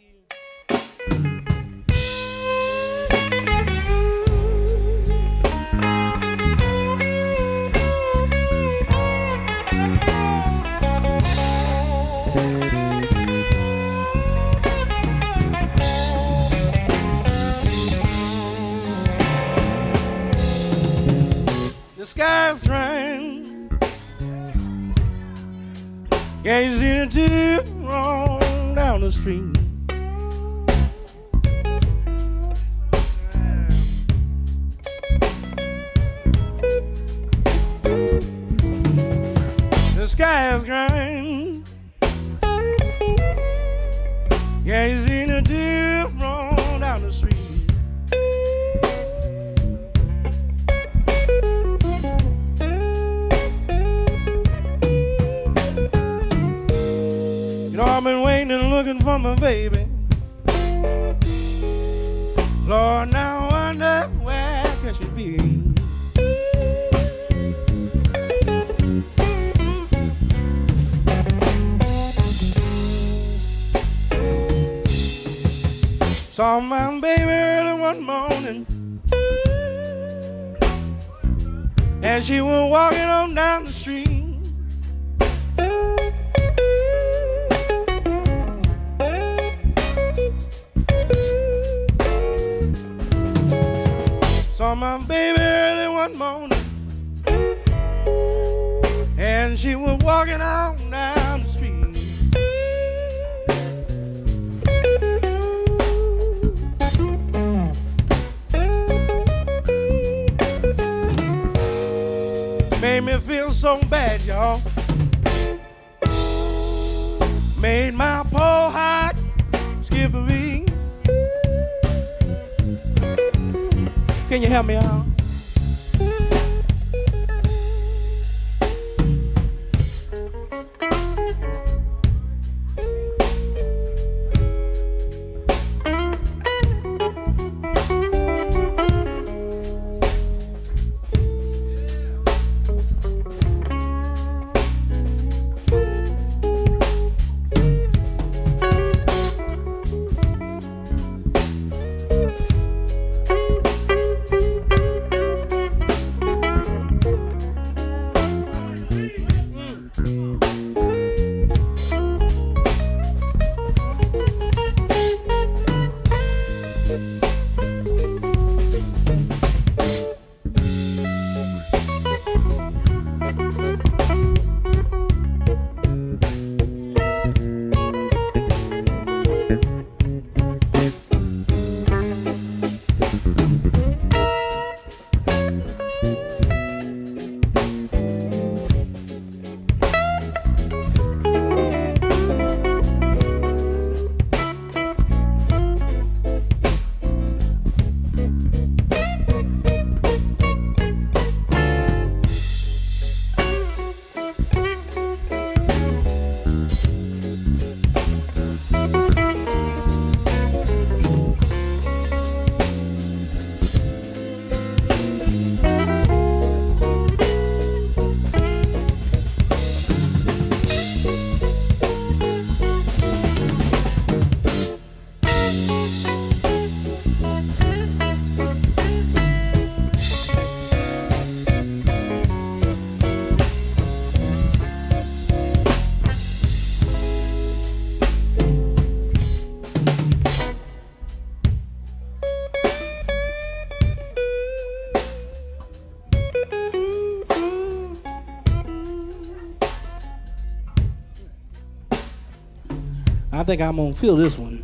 The sky's trying, gazing into wrong down the street. The sky's crying, gazing into wrong down the street. I've been waiting and looking for my baby. Lord, now I wonder where can she be? Saw my baby early one morning, and she was walking on down the street. Saw my baby early one morning, and she was walking on down the street. me feel so bad, y'all. Made my poor heart skip a beat. Can you help me out? I think I'm gonna feel this one.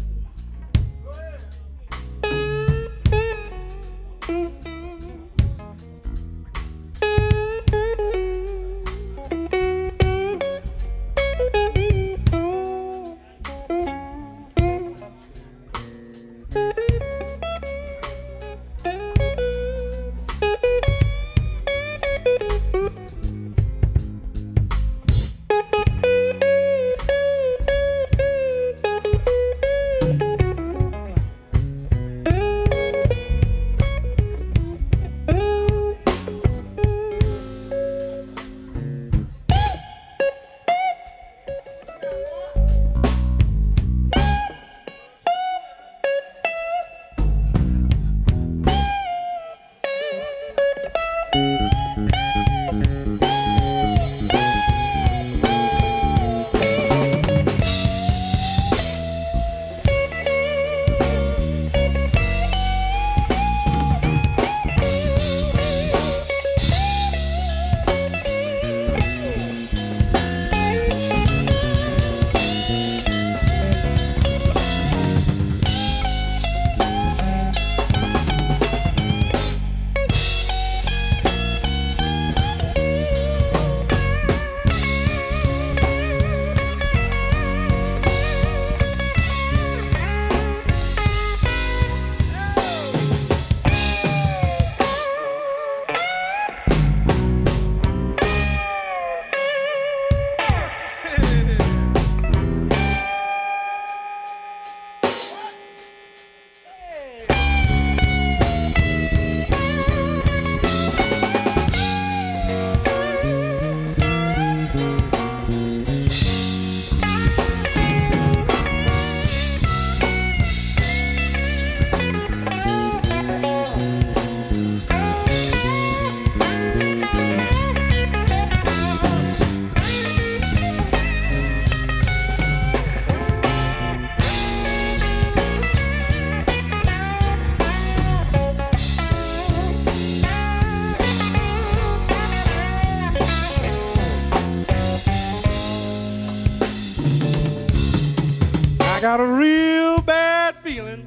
got a real bad feeling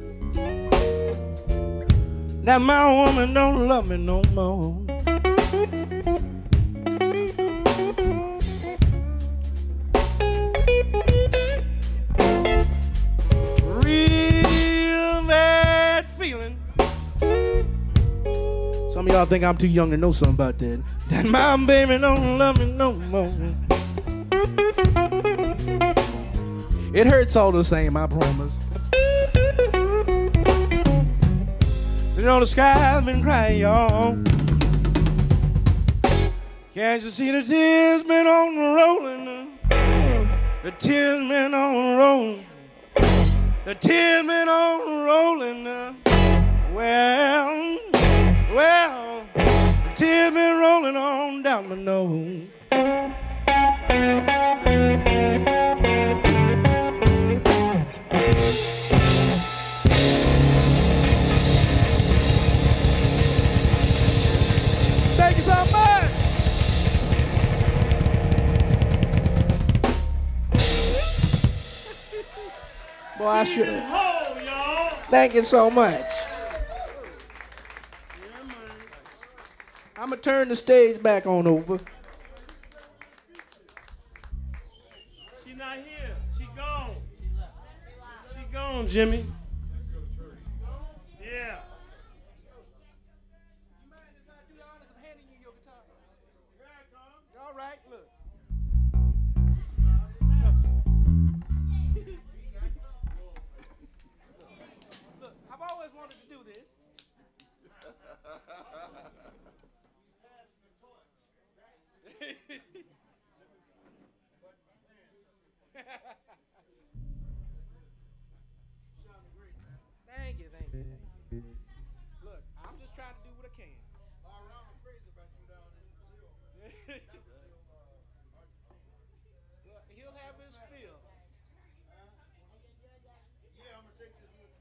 that my woman don't love me no more. feeling. Some of y'all think I'm too young to know something about that. That my baby don't love me no more. It hurts all the same, I promise. You know the sky's been crying, y'all. Can't you see the tears been on the rolling? The tears been on the rolling. The tears been on the rolling. Well, well, the tears been rolling on down my nose. Thank you so much. Boy, I should. Thank you so much. I'm gonna turn the stage back on over. She not here. She gone. She gone, Jimmy. Yeah. All right, look. Look, I've always wanted to do this. Thank you, thank you, thank you. Look, I'm just trying to do what I can. Look, he'll have his fill. Yeah, I'm gonna take this with me.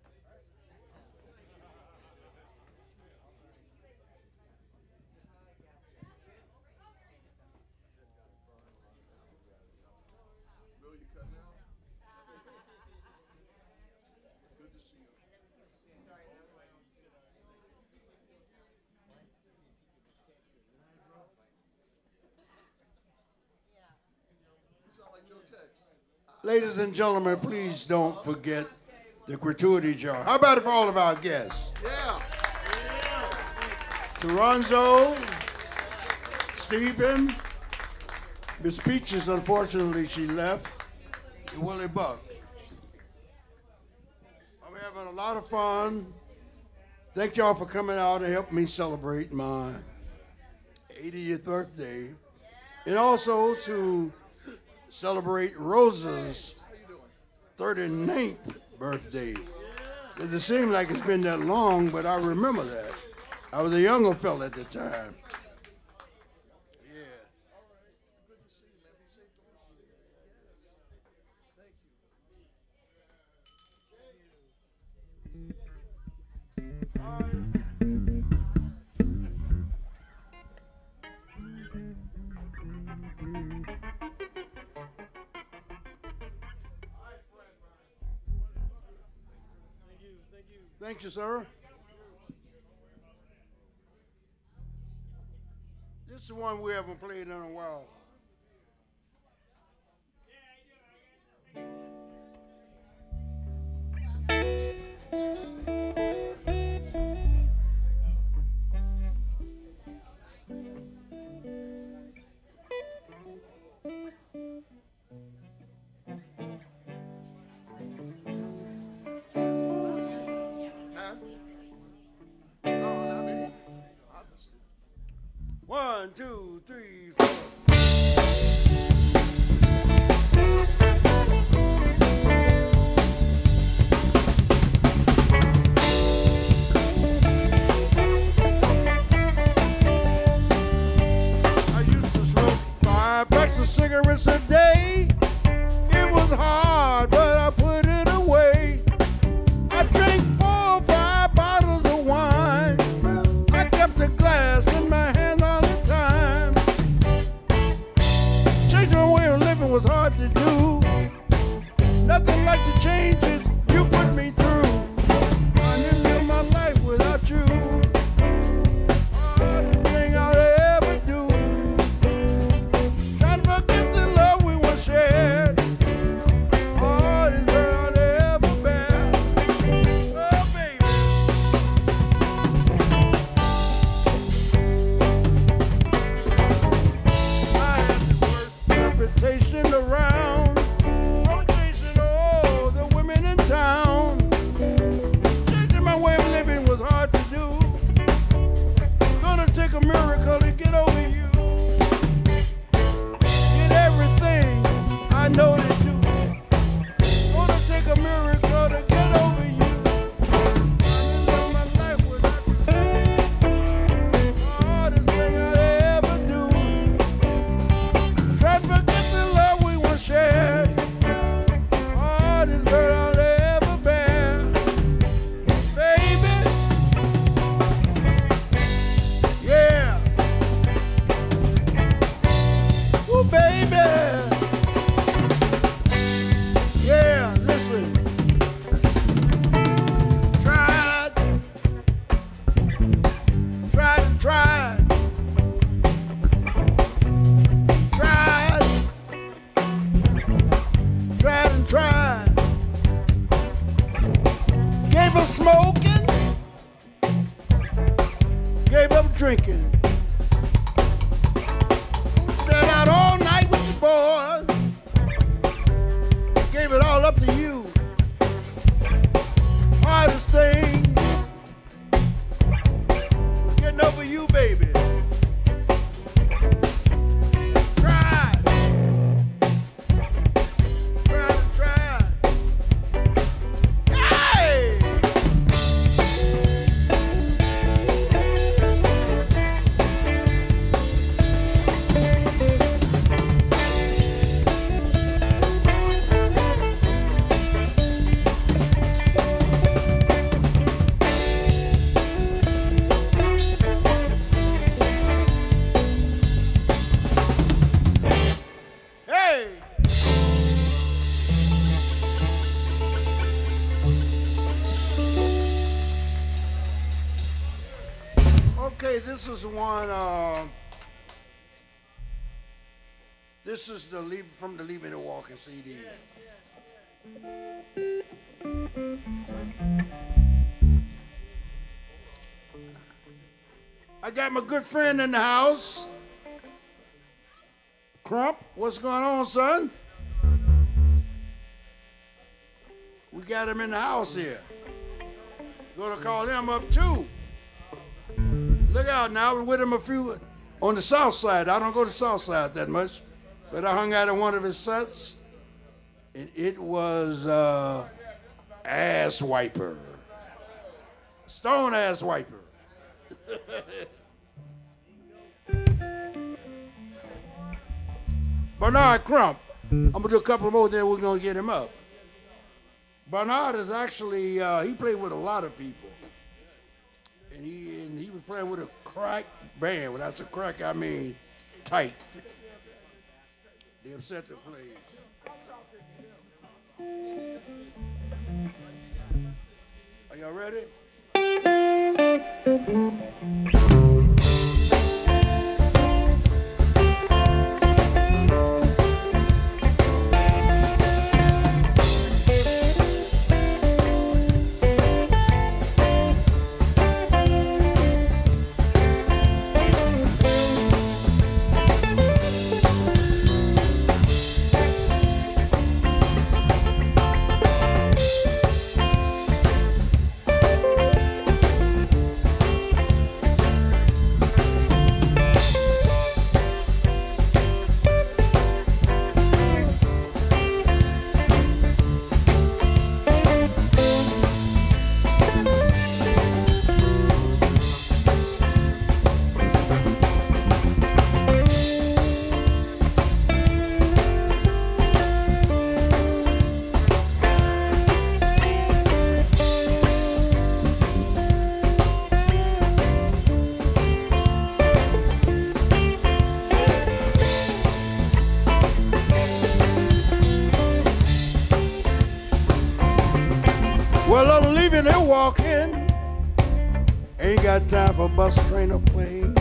Bill, you cutting out? Good to see you. You sound like Joe Tex. Ladies and gentlemen, please don't forget the gratuity jar. How about it for all of our guests? Yeah. Toronzo, Stephen, Miss Peaches, unfortunately, she left, and Willie Buck. I'm having a lot of fun. Thank y'all for coming out and helping me celebrate my eightieth birthday. And also to celebrate Rosa's thirty-ninth birthday. Doesn't seem like it's been that long, but I remember that. I was a younger fella at the time. Thank you, sir. This is the one we haven't played in a while. One, two, three, four. drinking. Stayed out all night with the boys. Gave it all up to you. Hardest thing, getting over you, baby. Try, try to try. Hey! Okay, this is one. Uh, this is the leave from the Leaving and Walking C D. I got my good friend in the house. Crump, what's going on, son? We got him in the house here. Gonna call him up too. Look out now, we're with him a few on the south side. I don't go to the south side that much, but I hung out in one of his sets, and it was uh, ass wiper, stone ass wiper. Bernard Crump. I'm gonna do a couple more, then we're gonna get him up. Bernard is actually uh, he played with a lot of people. And he and he was playing with a crack band. When I say crack, I mean tight. They upset the place. Are y'all ready? Well, I'm leaving and walking. Ain't got time for bus, train, or plane.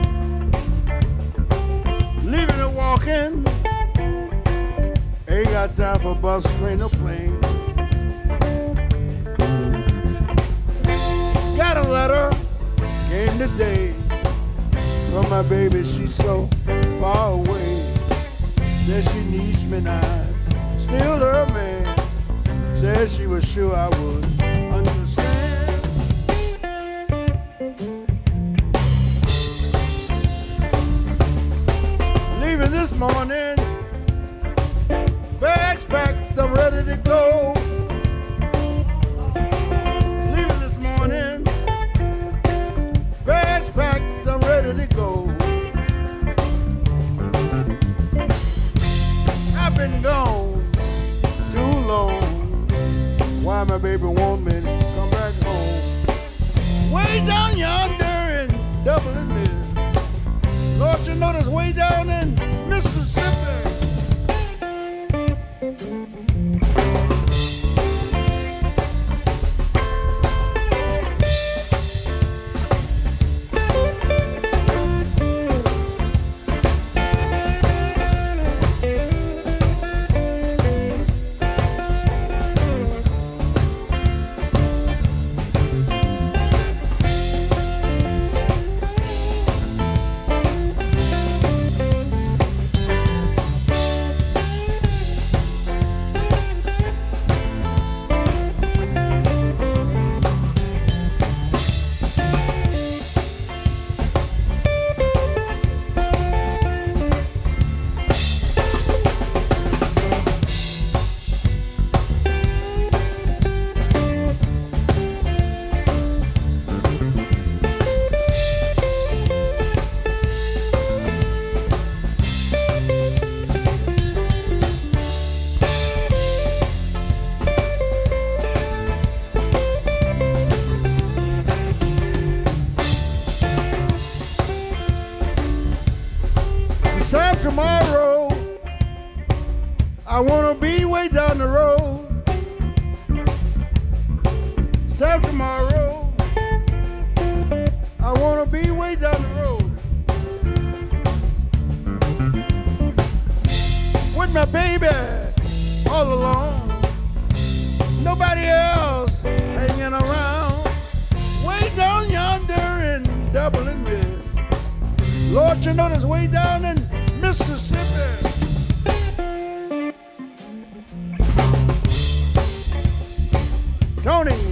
Leaving and walking. Ain't got time for bus, train, or plane. Got a letter, came today from my baby, she's so far away. Says she needs me now, still her man. Said she was sure I would understand. Leaving this morning, bags packed, I'm ready to go. Leaving this morning, bags packed, I'm ready to go. I've been gone too long. Why my baby want me to come back home? Way down yonder in Dublin Mill. Lord, you know that's way down in Mississippi. I wanna be way down the road. Start tomorrow. I wanna be way down the road with my baby all alone. Nobody else hanging around. Way down yonder in Dublin, really. Lord, you know that's way down in Mississippi. Tony.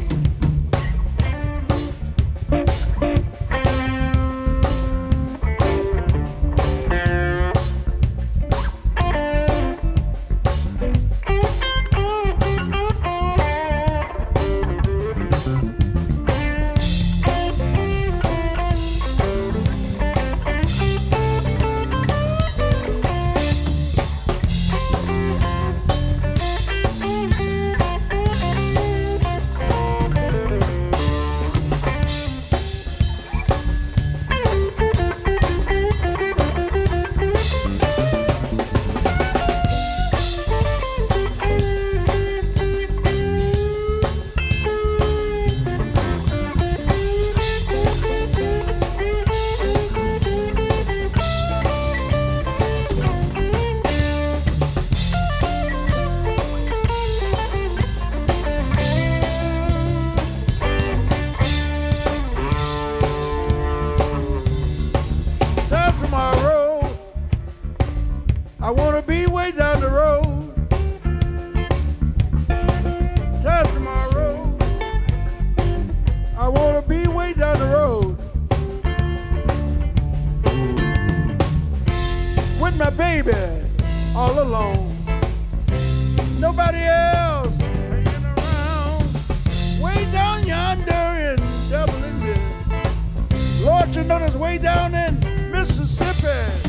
I wanna be way down the road. Time tomorrow. I wanna be way down the road with my baby all alone. Nobody else hanging around. Way down yonder in Dublin. Lord, you know that's way down in Mississippi.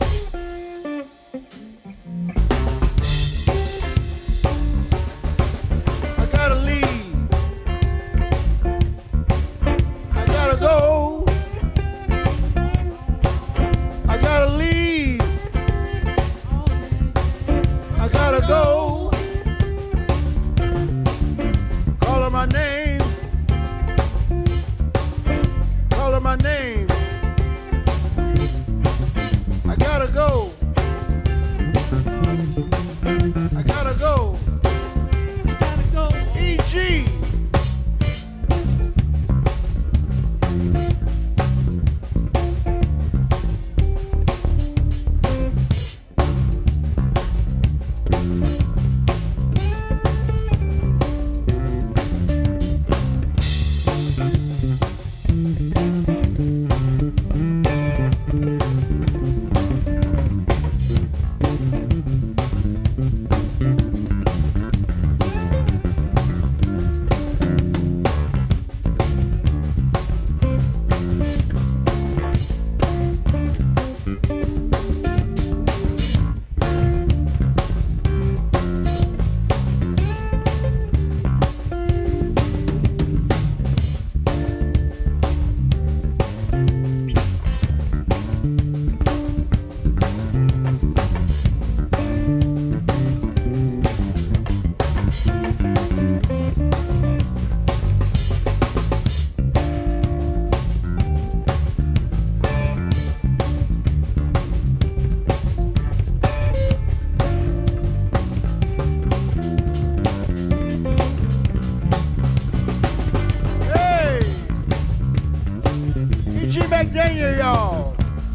McDaniel, y'all.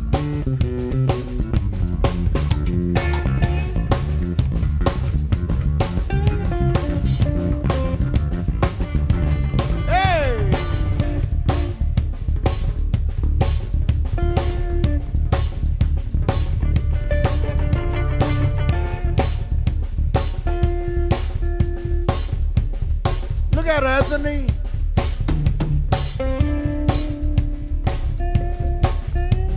Hey. Look at Anthony.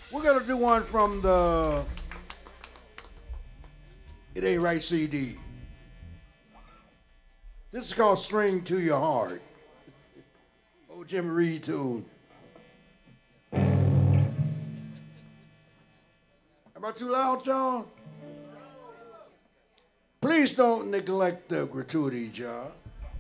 We're gonna do one from the It Ain't Right C D. This is called String to Your Heart. Oh, Jimmy Reed tune. Am I too loud, y'all? Please don't neglect the gratuity, y'all.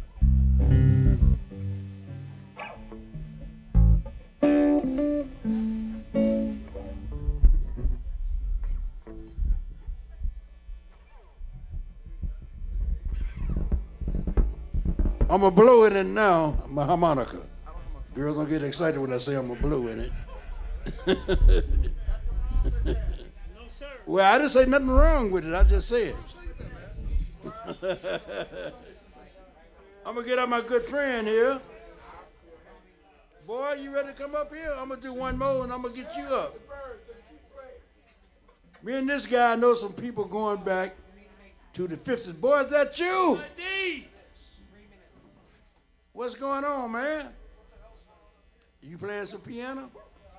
I'm a blow in it now. I'm a harmonica. Girls don't get excited when I say I'm a blow in it. Well, I didn't say nothing wrong with it. I just said. I'm going to get out my good friend here. Boy, you ready to come up here? I'm going to do one more and I'm going to get you up. Me and this guy know some people going back to the fifties. Boy, is that you? What's going on, man? You playing some piano?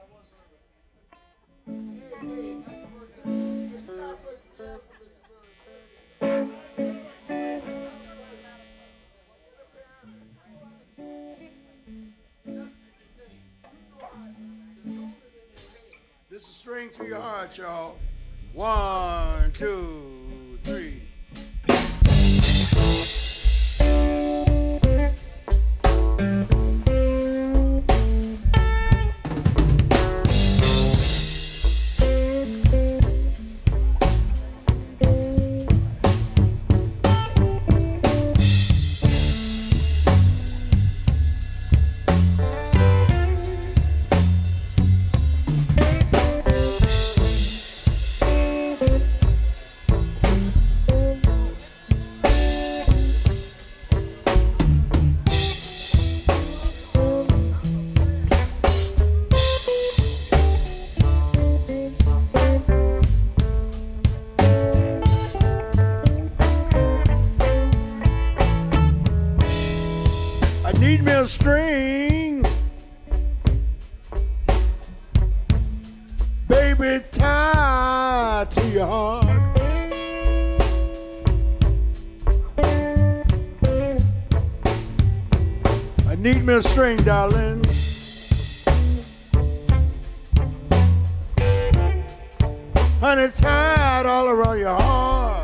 This is String to Your Heart, y'all. One, two, three. String, baby, tied to your heart. I need me a string, darling. Honey, tied all around your heart.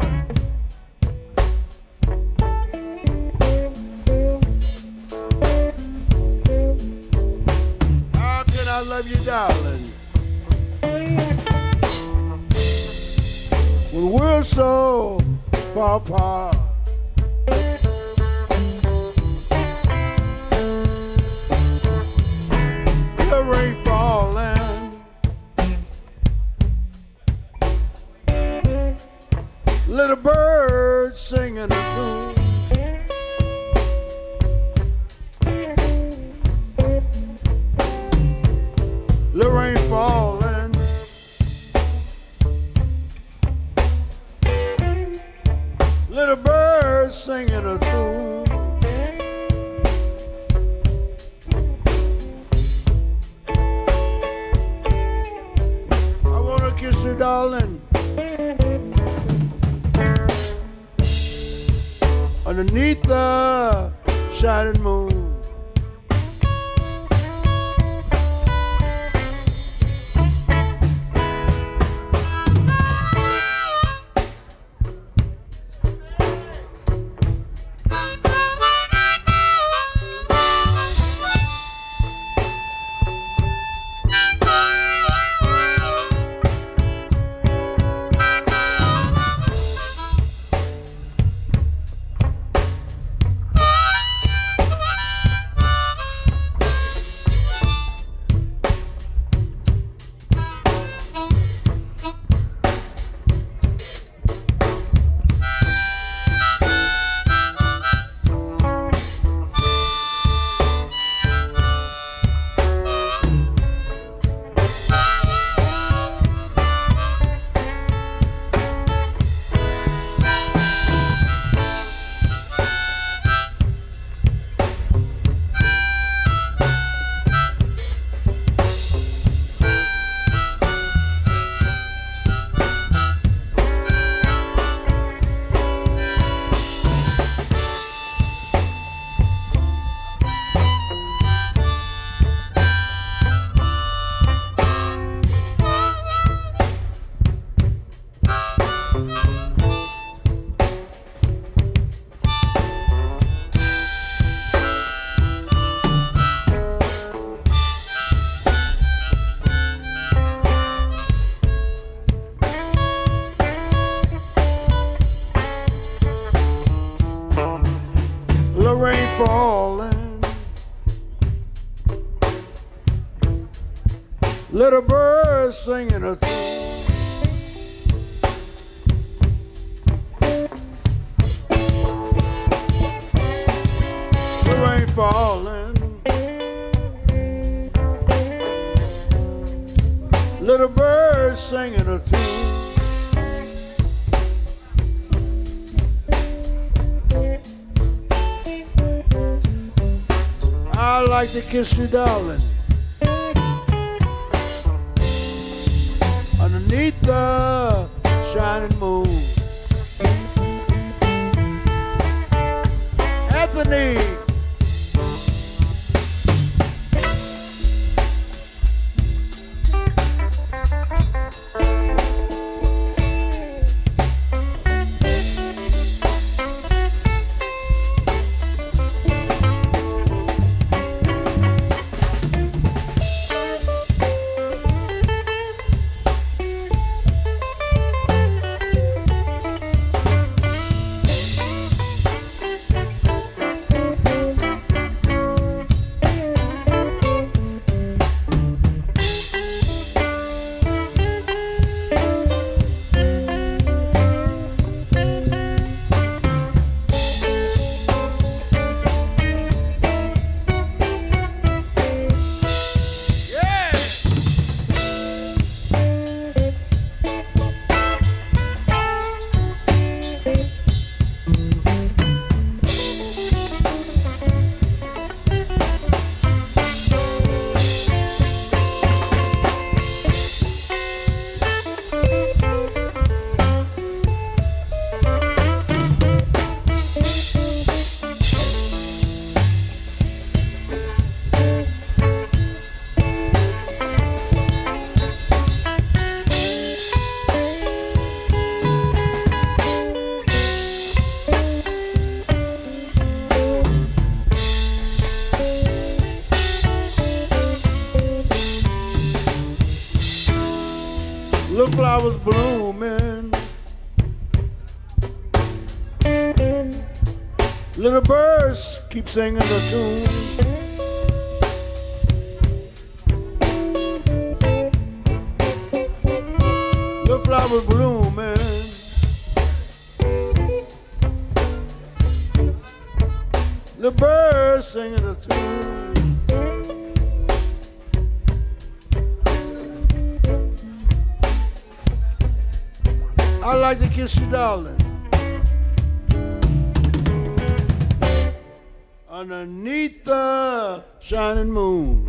I love you, darling. When we're so far apart, the rain falling, little birds singing a tune. The rain falling, little birds singing a tune. I wanna kiss you, darling, underneath the shining moon. Little bird singing a tune. The rain falling. Little bird singing a tune. I like to kiss you, darling, underneath the shining moon. Anthony. Little flowers blooming, little birds keep singing the tune. Little flowers blooming, little birds singing the tune. I like to kiss you, darling, underneath the shining moon.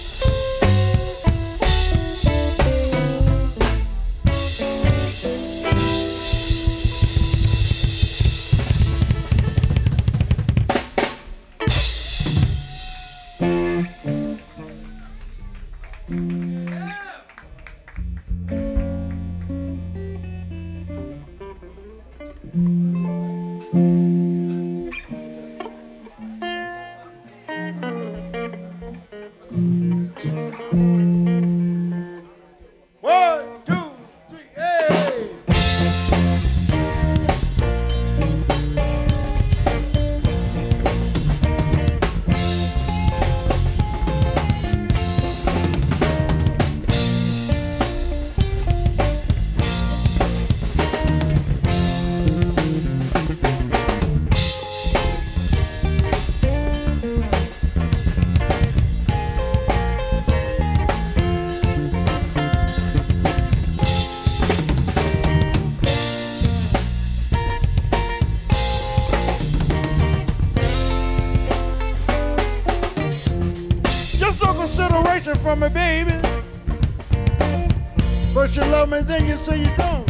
From me, baby. First you love me, then you say you don't.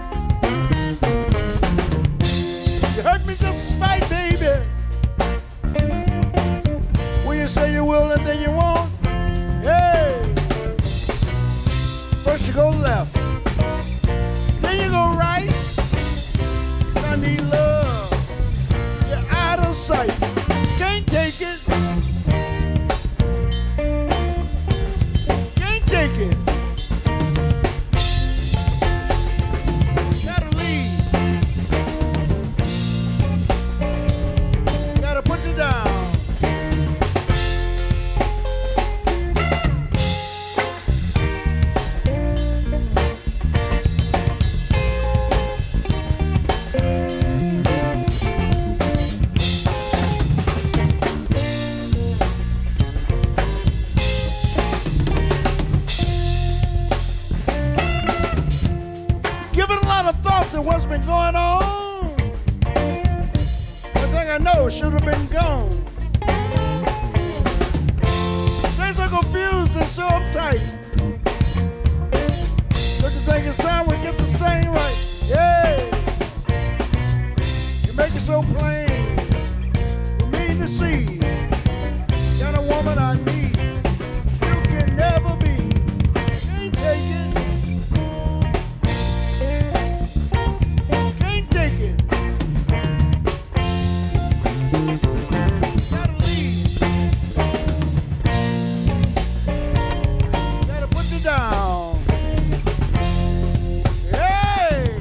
You hurt me just a spite, baby. When you say you will and then you won't. Hey, first you go left, then you go right. I need love. You're out of sight. Can't take it. Take it. Gotta leave. Gotta put you down. of what's been going on. Everything I know should have been gone. Things are confused and so uptight. Don't you think it's time we get this thing right? Yeah. You make it so plain for me to see. Kind of woman I need. You can never be. Can't take it. Can't take it. Gotta leave. Gotta put you down. Hey!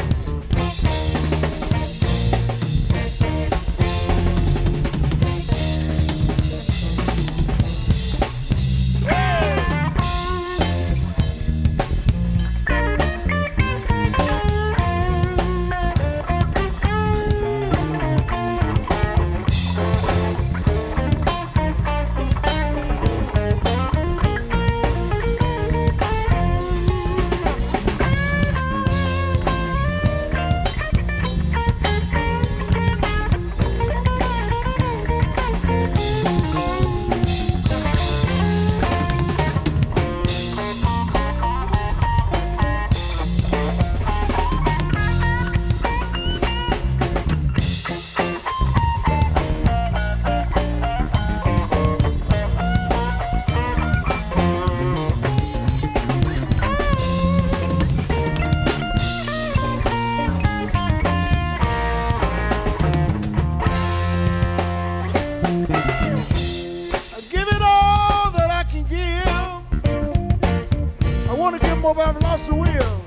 I've lost the will.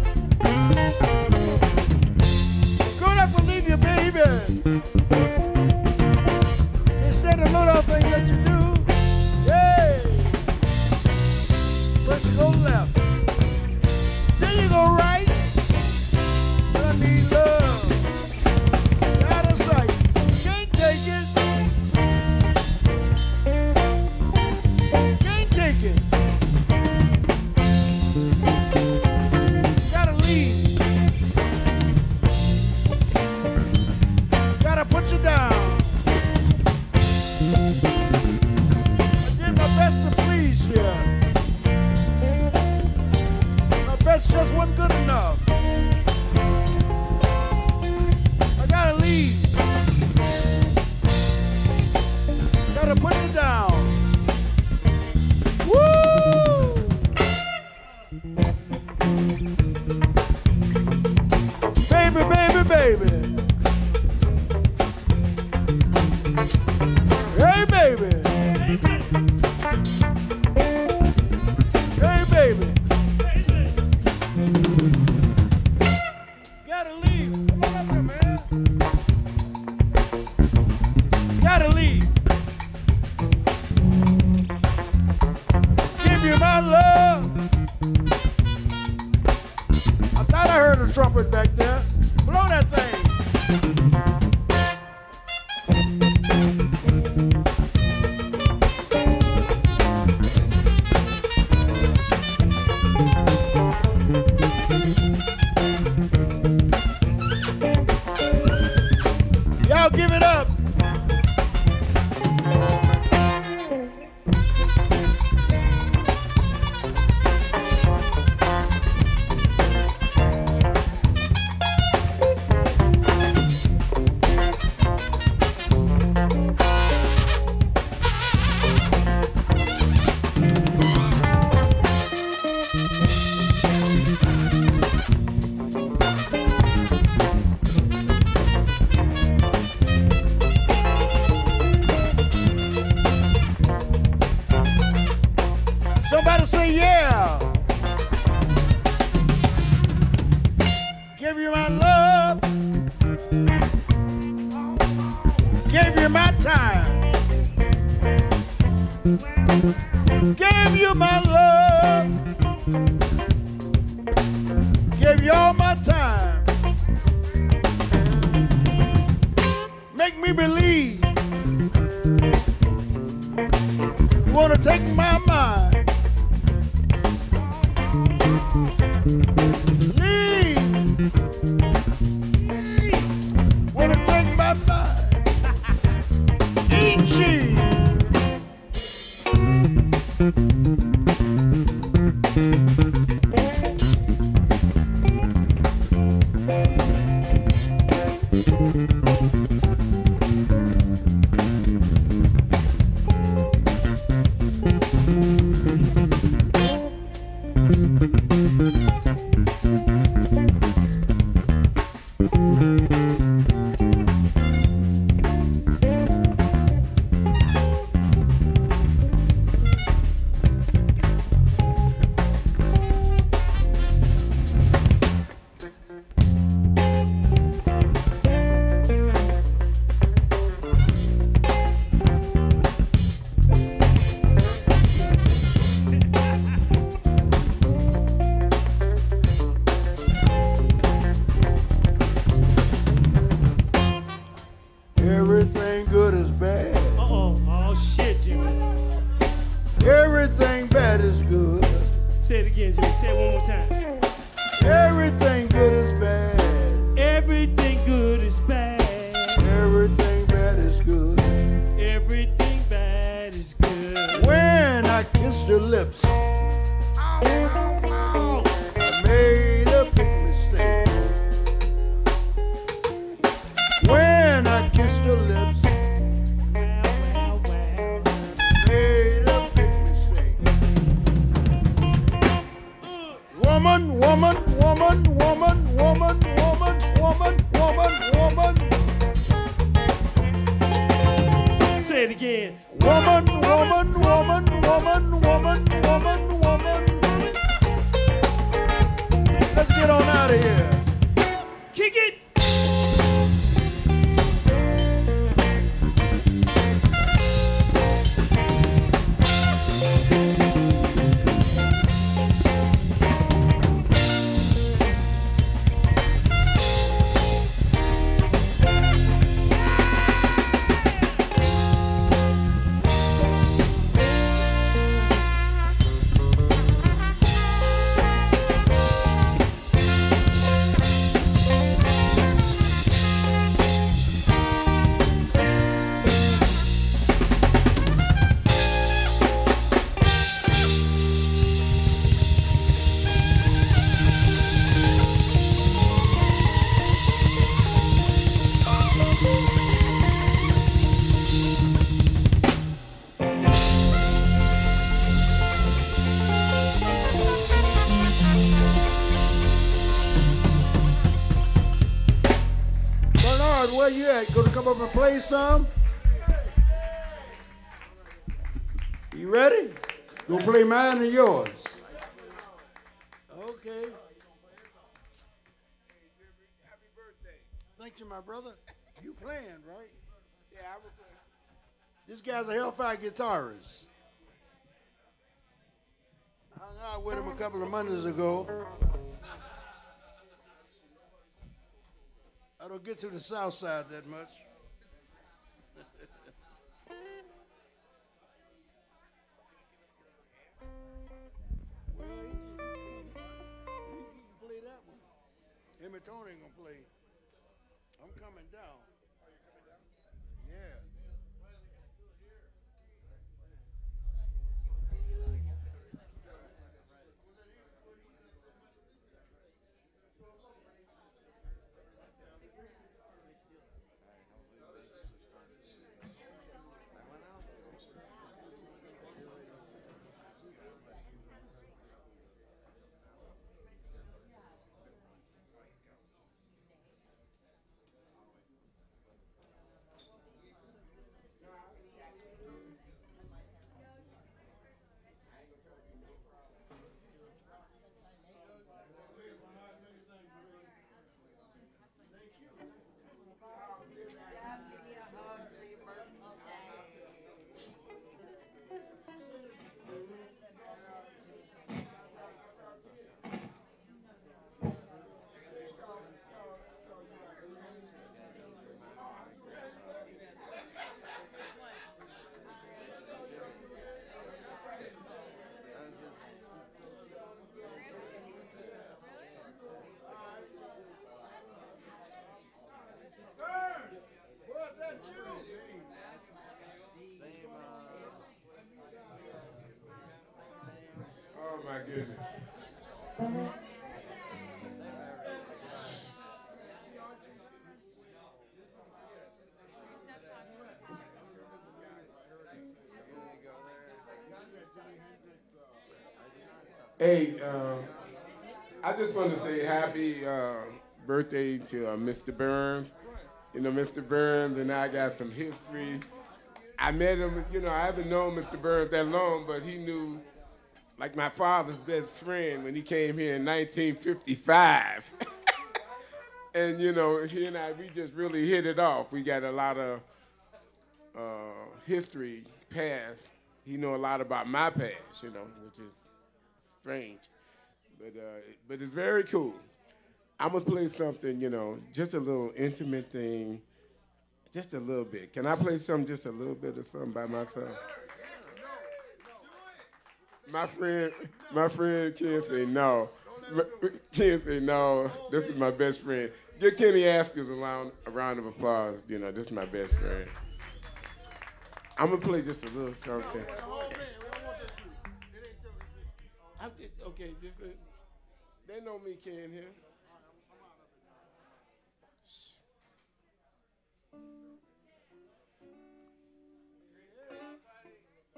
Could have to leave you, baby. Instead of little things that you do. Yeah. First you go left. Then you go right. But I need love. Out of sight. Can't take it. Can't take it. Gotta leave. Gotta put you down. I did my best to please you. My best just wasn't good enough. I gotta leave. Gotta put you down. Woo! Baby, baby, baby. Hey, baby. Hey, baby. Gotta leave. Come on up here, man. Gotta leave. Give you my love. I thought I heard a trumpet back there. Blow that thing. Y'all give it up. Somebody say yeah. Give you my love. Give you my time. Give you my love. Give you all my time. Make me believe. You want to take my mind. Leave. woman, woman, woman, woman, woman, woman, woman, woman. Say it again. Woman, woman, woman, woman, woman, woman, woman. Let's get on out of here. Kick it. Where you at? Gonna come up and play some? You ready? Gonna play mine and yours. Okay. Happy birthday. Thank you, my brother. You playing, right? Yeah, I will play. This guy's a hellfire guitarist. I hung out with him a couple of Mondays ago. I don't get to the south side that much. Well, he can, he can play that one. Him and Tony ain't gonna play. I'm coming down. Yeah. Oh my goodness. Hey, uh, I just want to say happy uh, birthday to uh, Mister Burns. You know, Mister Burns and I got some history. I met him, you know, I haven't known Mister Burns that long, but he knew, like my father's best friend when he came here in nineteen fifty-five. And, you know, he and I, we just really hit it off. We got a lot of uh, history, past. He know a lot about my past, you know, which is strange. But, uh, but it's very cool. I'm going to play something, you know, just a little intimate thing, just a little bit. Can I play something, just a little bit of something by myself? My friend, my friend Ken say no. Ken say no. This is my best friend. Give Kenny Askers a round, a round of applause. You know, this is my best friend. I'm gonna play just a little something. I did, okay, just uh, they know me, Ken here.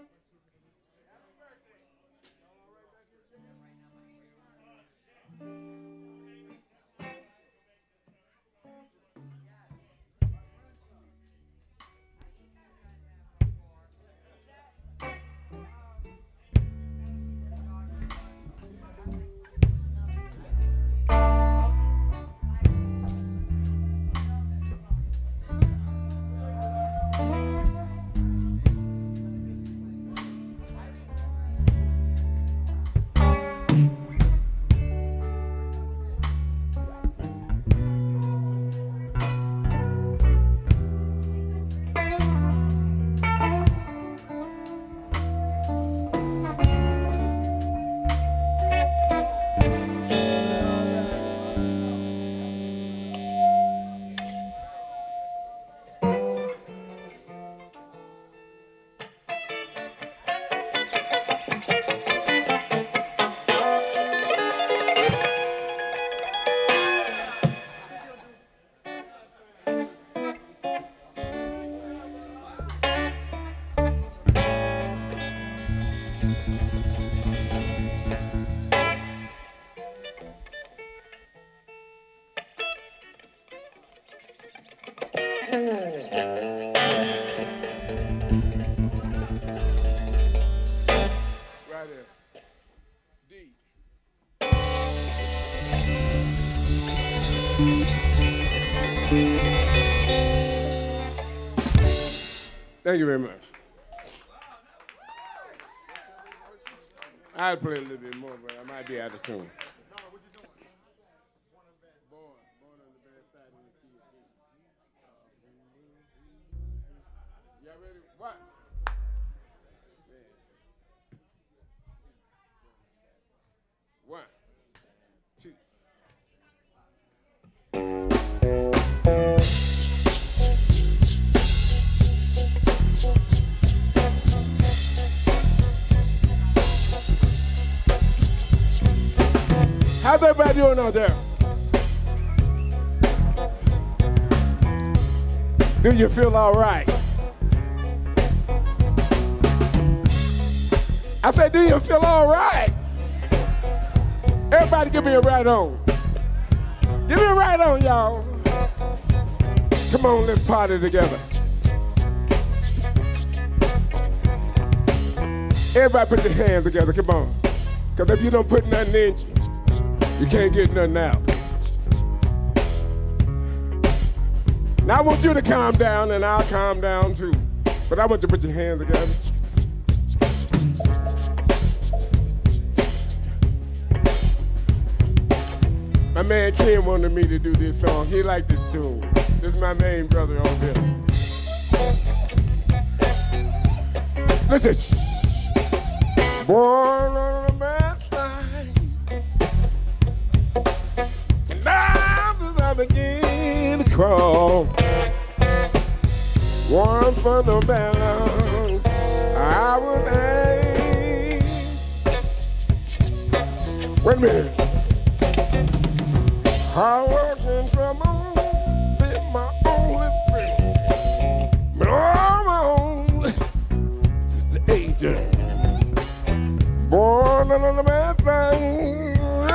Shh. Right there. D. Thank you very much. I'll play a little bit more, but I might be out of tune. Y'all ready? One. One, two. How's everybody doing out there? Do you feel all right? I said, do you feel all right? Everybody give me a right on. Give me a right on, y'all. Come on, let's party together. Everybody put your hands together, come on. Because if you don't put nothing in you, you can't get nothing out. Now I want you to calm down and I'll calm down too. But I want you to put your hands together. My man Ken wanted me to do this song. He liked this tune. This is my main brother on here. Listen. Born on a man's side. And now as I begin to crawl, one for the battle, I would aim. Wait a minute. I was in trouble, been my only friend. But all my own since the age of born on the bad side.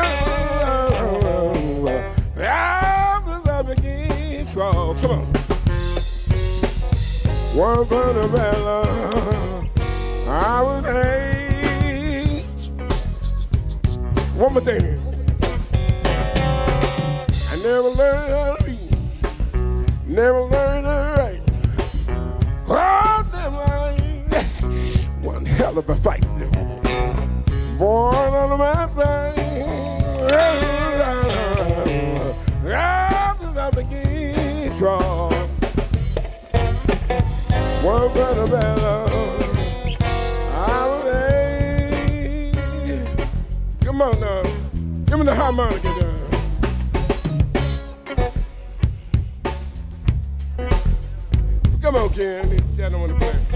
After I begin to crawl, come on. One for the battle, I was hate. One more thing. Never learned how to read, never learned how to write. Oh, damn life, one hell of a fight. Born on the man side, after I begin to crawl, one for the battle, I was a. Come on now, give me the harmonica now. Come on, Ken. This guy don't want to play.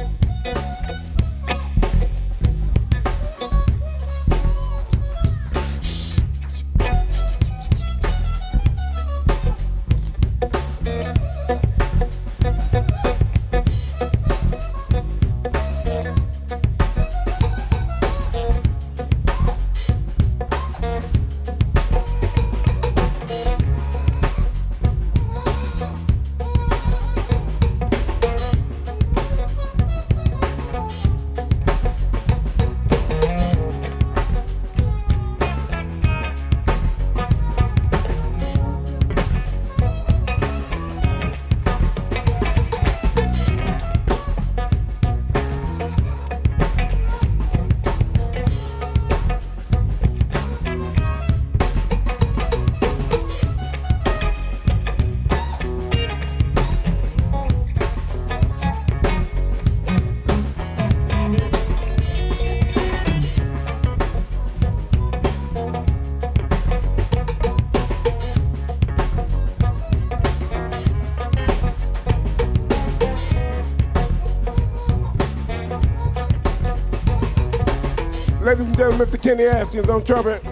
Ladies and gentlemen, Mister Kenny Askins on trumpet.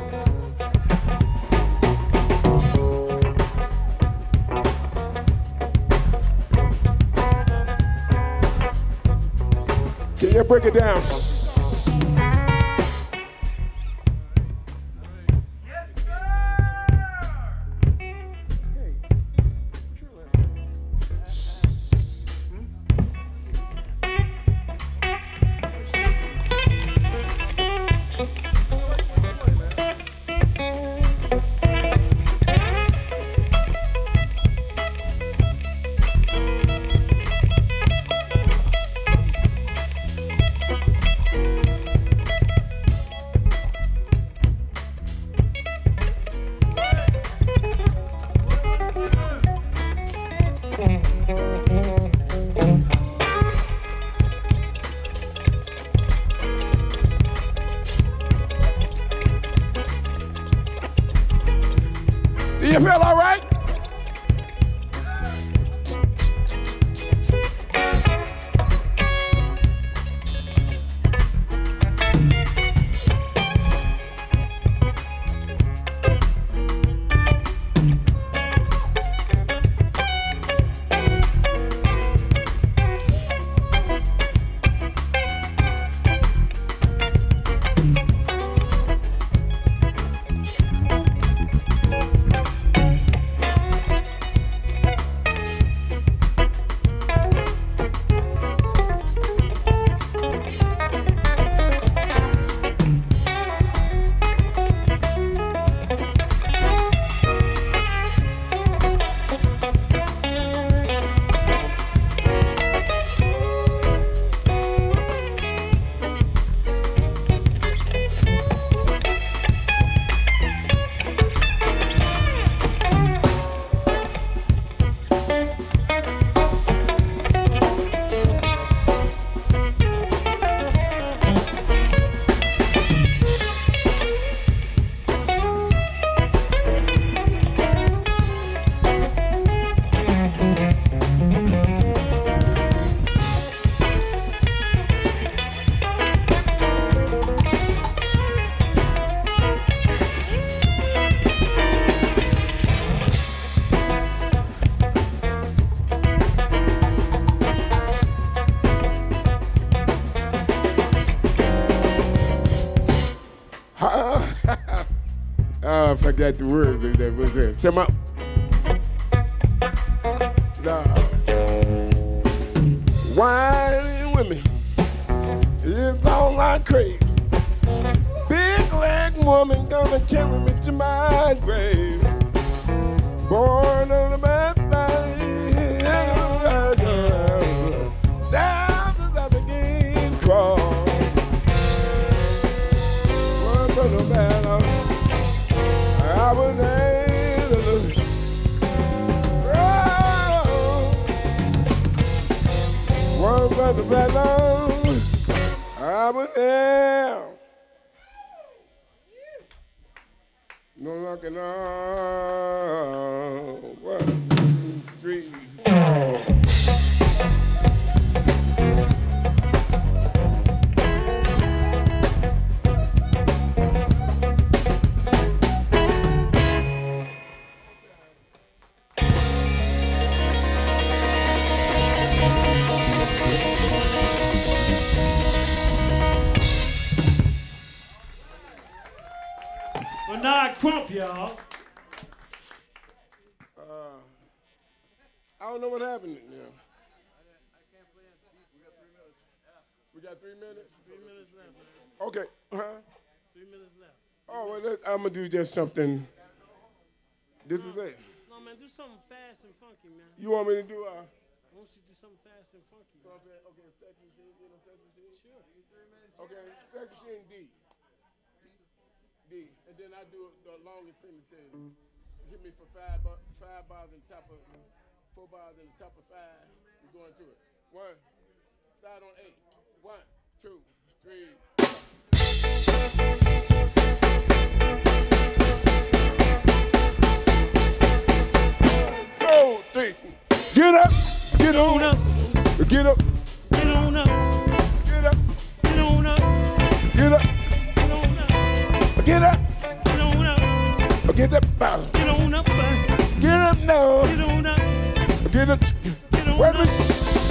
Can you break it down? Do you feel all right? I forgot the words of that was there. Come up. Nah. Wine with me is all I crave. Big leg woman gonna carry me to my grave. Born on the bad side, down to the beginning crawl. One for the battle. I was able to one for the battle. I was there. No knocking on. One, two, three, four. Bernard Crump, y'all. Uh, I don't know what happened now. We got three minutes? Three minutes left, man. Okay. Huh? Three minutes left. Oh, well, let, I'm going to do just something. This is it. No, man, do something fast and funky, man. You want me to do uh? I want you to do something fast and funky. Something, okay, sex machine, you know, sex machine? Sure. Okay, sex machine D. D. And then I do the longest sentence thing. Hit me for five, bar, five bars in the top of, four bars in the top of five. We're going to it. One. Start on eight. One, two, three. One, two, three. Get up. Get on up. Get up. Get on up. Get up. Get on up. Get up. Get up. Get on up. Get up. Get on up. Get up now. Get on up. Get up. Get on Wait a up. minute.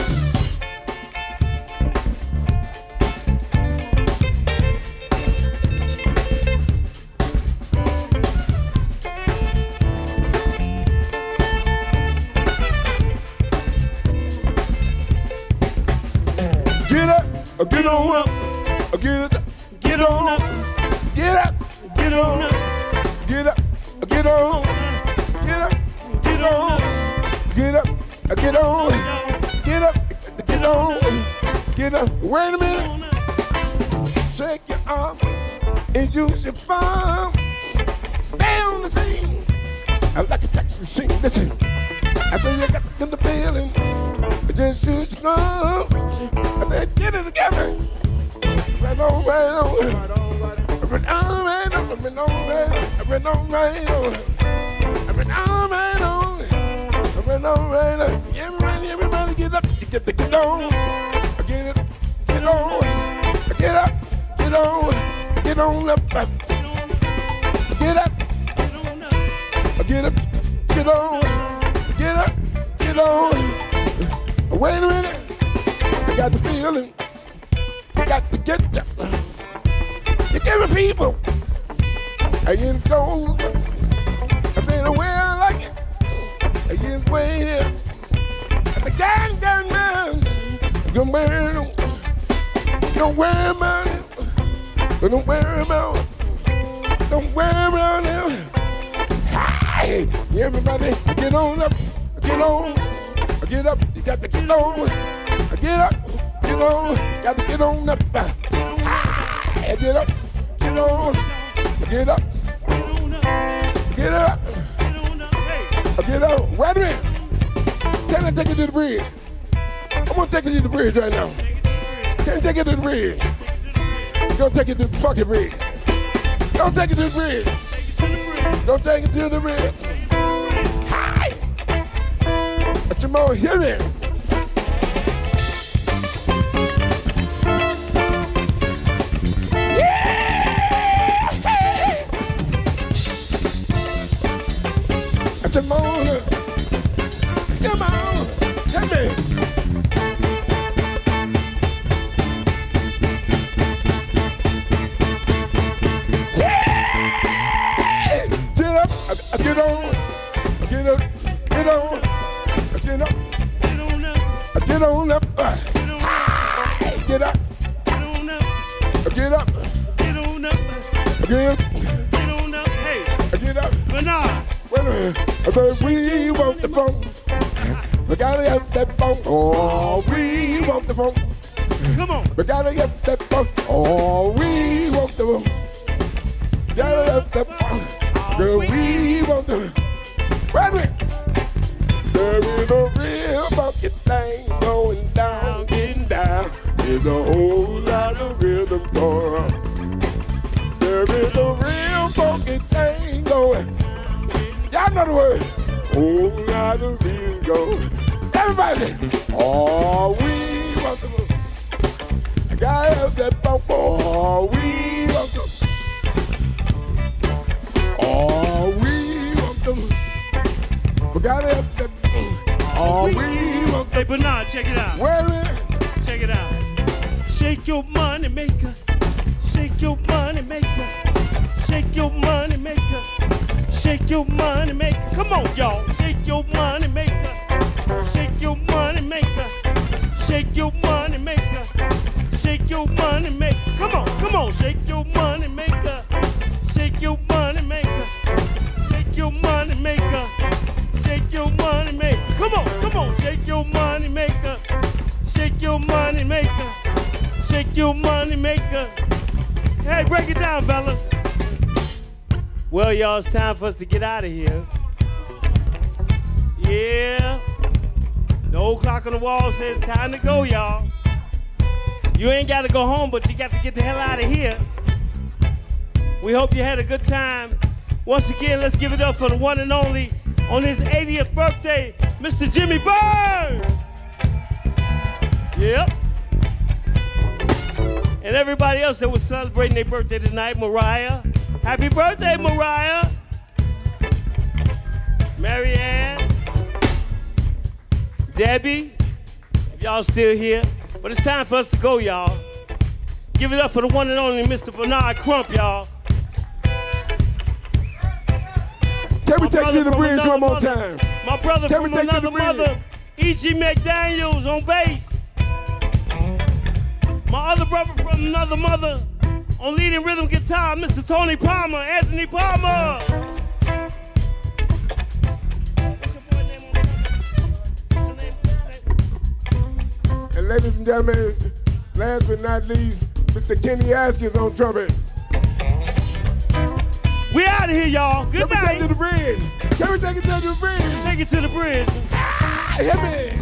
Get up. Get on up. Get up. Get on up. Get up. Get on up. Get up. Get on. Get up. Get on up. Get up. Get on. Get up. Get on. Get up. Wait a minute. Shake your arm and use your palm. Stay on the scene. I like a sex machine. Listen. I say you got the feeling. Just shoot your thumb. I said get it together. Right on, right on. Right on, right on, right on, right on, right on, right on. Right on, right on. Right on, right on. Everybody, everybody get up. You get the get on. Get it, get on. Get up, get on. Get on up. Get up. Get up, get on. Get up, get on. Wait a minute. I got the feeling. I got to get you. You give me fever. I get stoned. I say the way I like it. I get waited. And the gang got man. Don't worry, don't worry about it. Don't worry about it. Don't worry about it. Hey, everybody, get on up. Get on. Get up. You got to get on. Get up. Get on. Got to get on up. Hey, get up. Get on. Get up. Get up. Get up. Wait a minute. Can I take you to the bridge? I'm gonna take you to the bridge right now. Can I take you to the bridge? Don't take you to the fucking bridge. Don't take you to the bridge. Don't take it to the bridge. Hi. Let your mouth hear me. Come on, come on, come here. Yeah! Get up, I, I get on, I get up, get on, I get up, get on up, I get on up, I get up, get on up, I get up, get on up, I get up, get on up, hey, I get up, Bernard. Wait a minute. I said, we want the funk. We gotta get that funk. Oh, we want the funk. Come on. We gotta get that funk. Oh, we want the funk. Gotta get that funk. Girl, we want the funk. Wait a minute. There is a real funky thing going down, getting down. There's a whole lot of rhythm going on. There is a real funky thing going. Y'all know the word. Oh, God, the real go. Everybody. Oh, we want the move. I gotta have that bump. Oh, we want the Oh, we want the We gotta have that Oh, we want the Hey, Bernard, check it out. Wait a minute. Check it out. Shake your money maker. Shake your money maker. Shake your money maker. Shake your money maker. Come on, y'all. Shake your money maker. Shake your money maker. Shake your money maker. Shake your money maker. Come on, come on. Shake your money maker. Shake your money maker. Shake your money maker. Shake your money maker. Come on, come on. Shake your money maker. Shake your money maker. Shake your money maker. Hey, break it down, fellas. Well, y'all, it's time for us to get out of here. Yeah. The old clock on the wall says time to go, y'all. You ain't got to go home, but you got to get the hell out of here. We hope you had a good time. Once again, let's give it up for the one and only, on his eightieth birthday, Mister Jimmy Byrne. Yep. And everybody else that was celebrating their birthday tonight, Mariah. Happy birthday, Mariah. Mary Ann. Debbie. If y'all still here. But it's time for us to go, y'all. Give it up for the one and only Mister Bernard Crump, y'all. Can we take you to the bridge one more mother, time? My brother Can from we take another you to the mother, E G McDaniels on bass. My other brother from another mother, on leading rhythm guitar, Mister Tony Palmer, Anthony Palmer. And ladies and gentlemen, last but not least, Mister Kenny Askins on trumpet. We out of here, y'all. Good Can night. we take it to the bridge? Can we take it to the bridge? Take it to the bridge. Ah, hit me.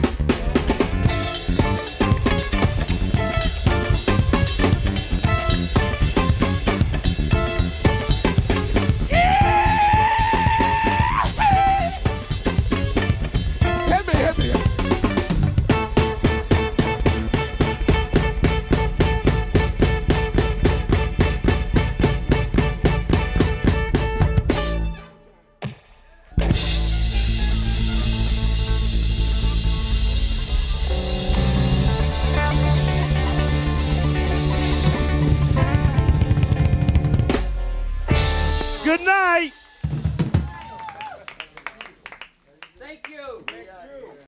Yeah! Good night. Thank you.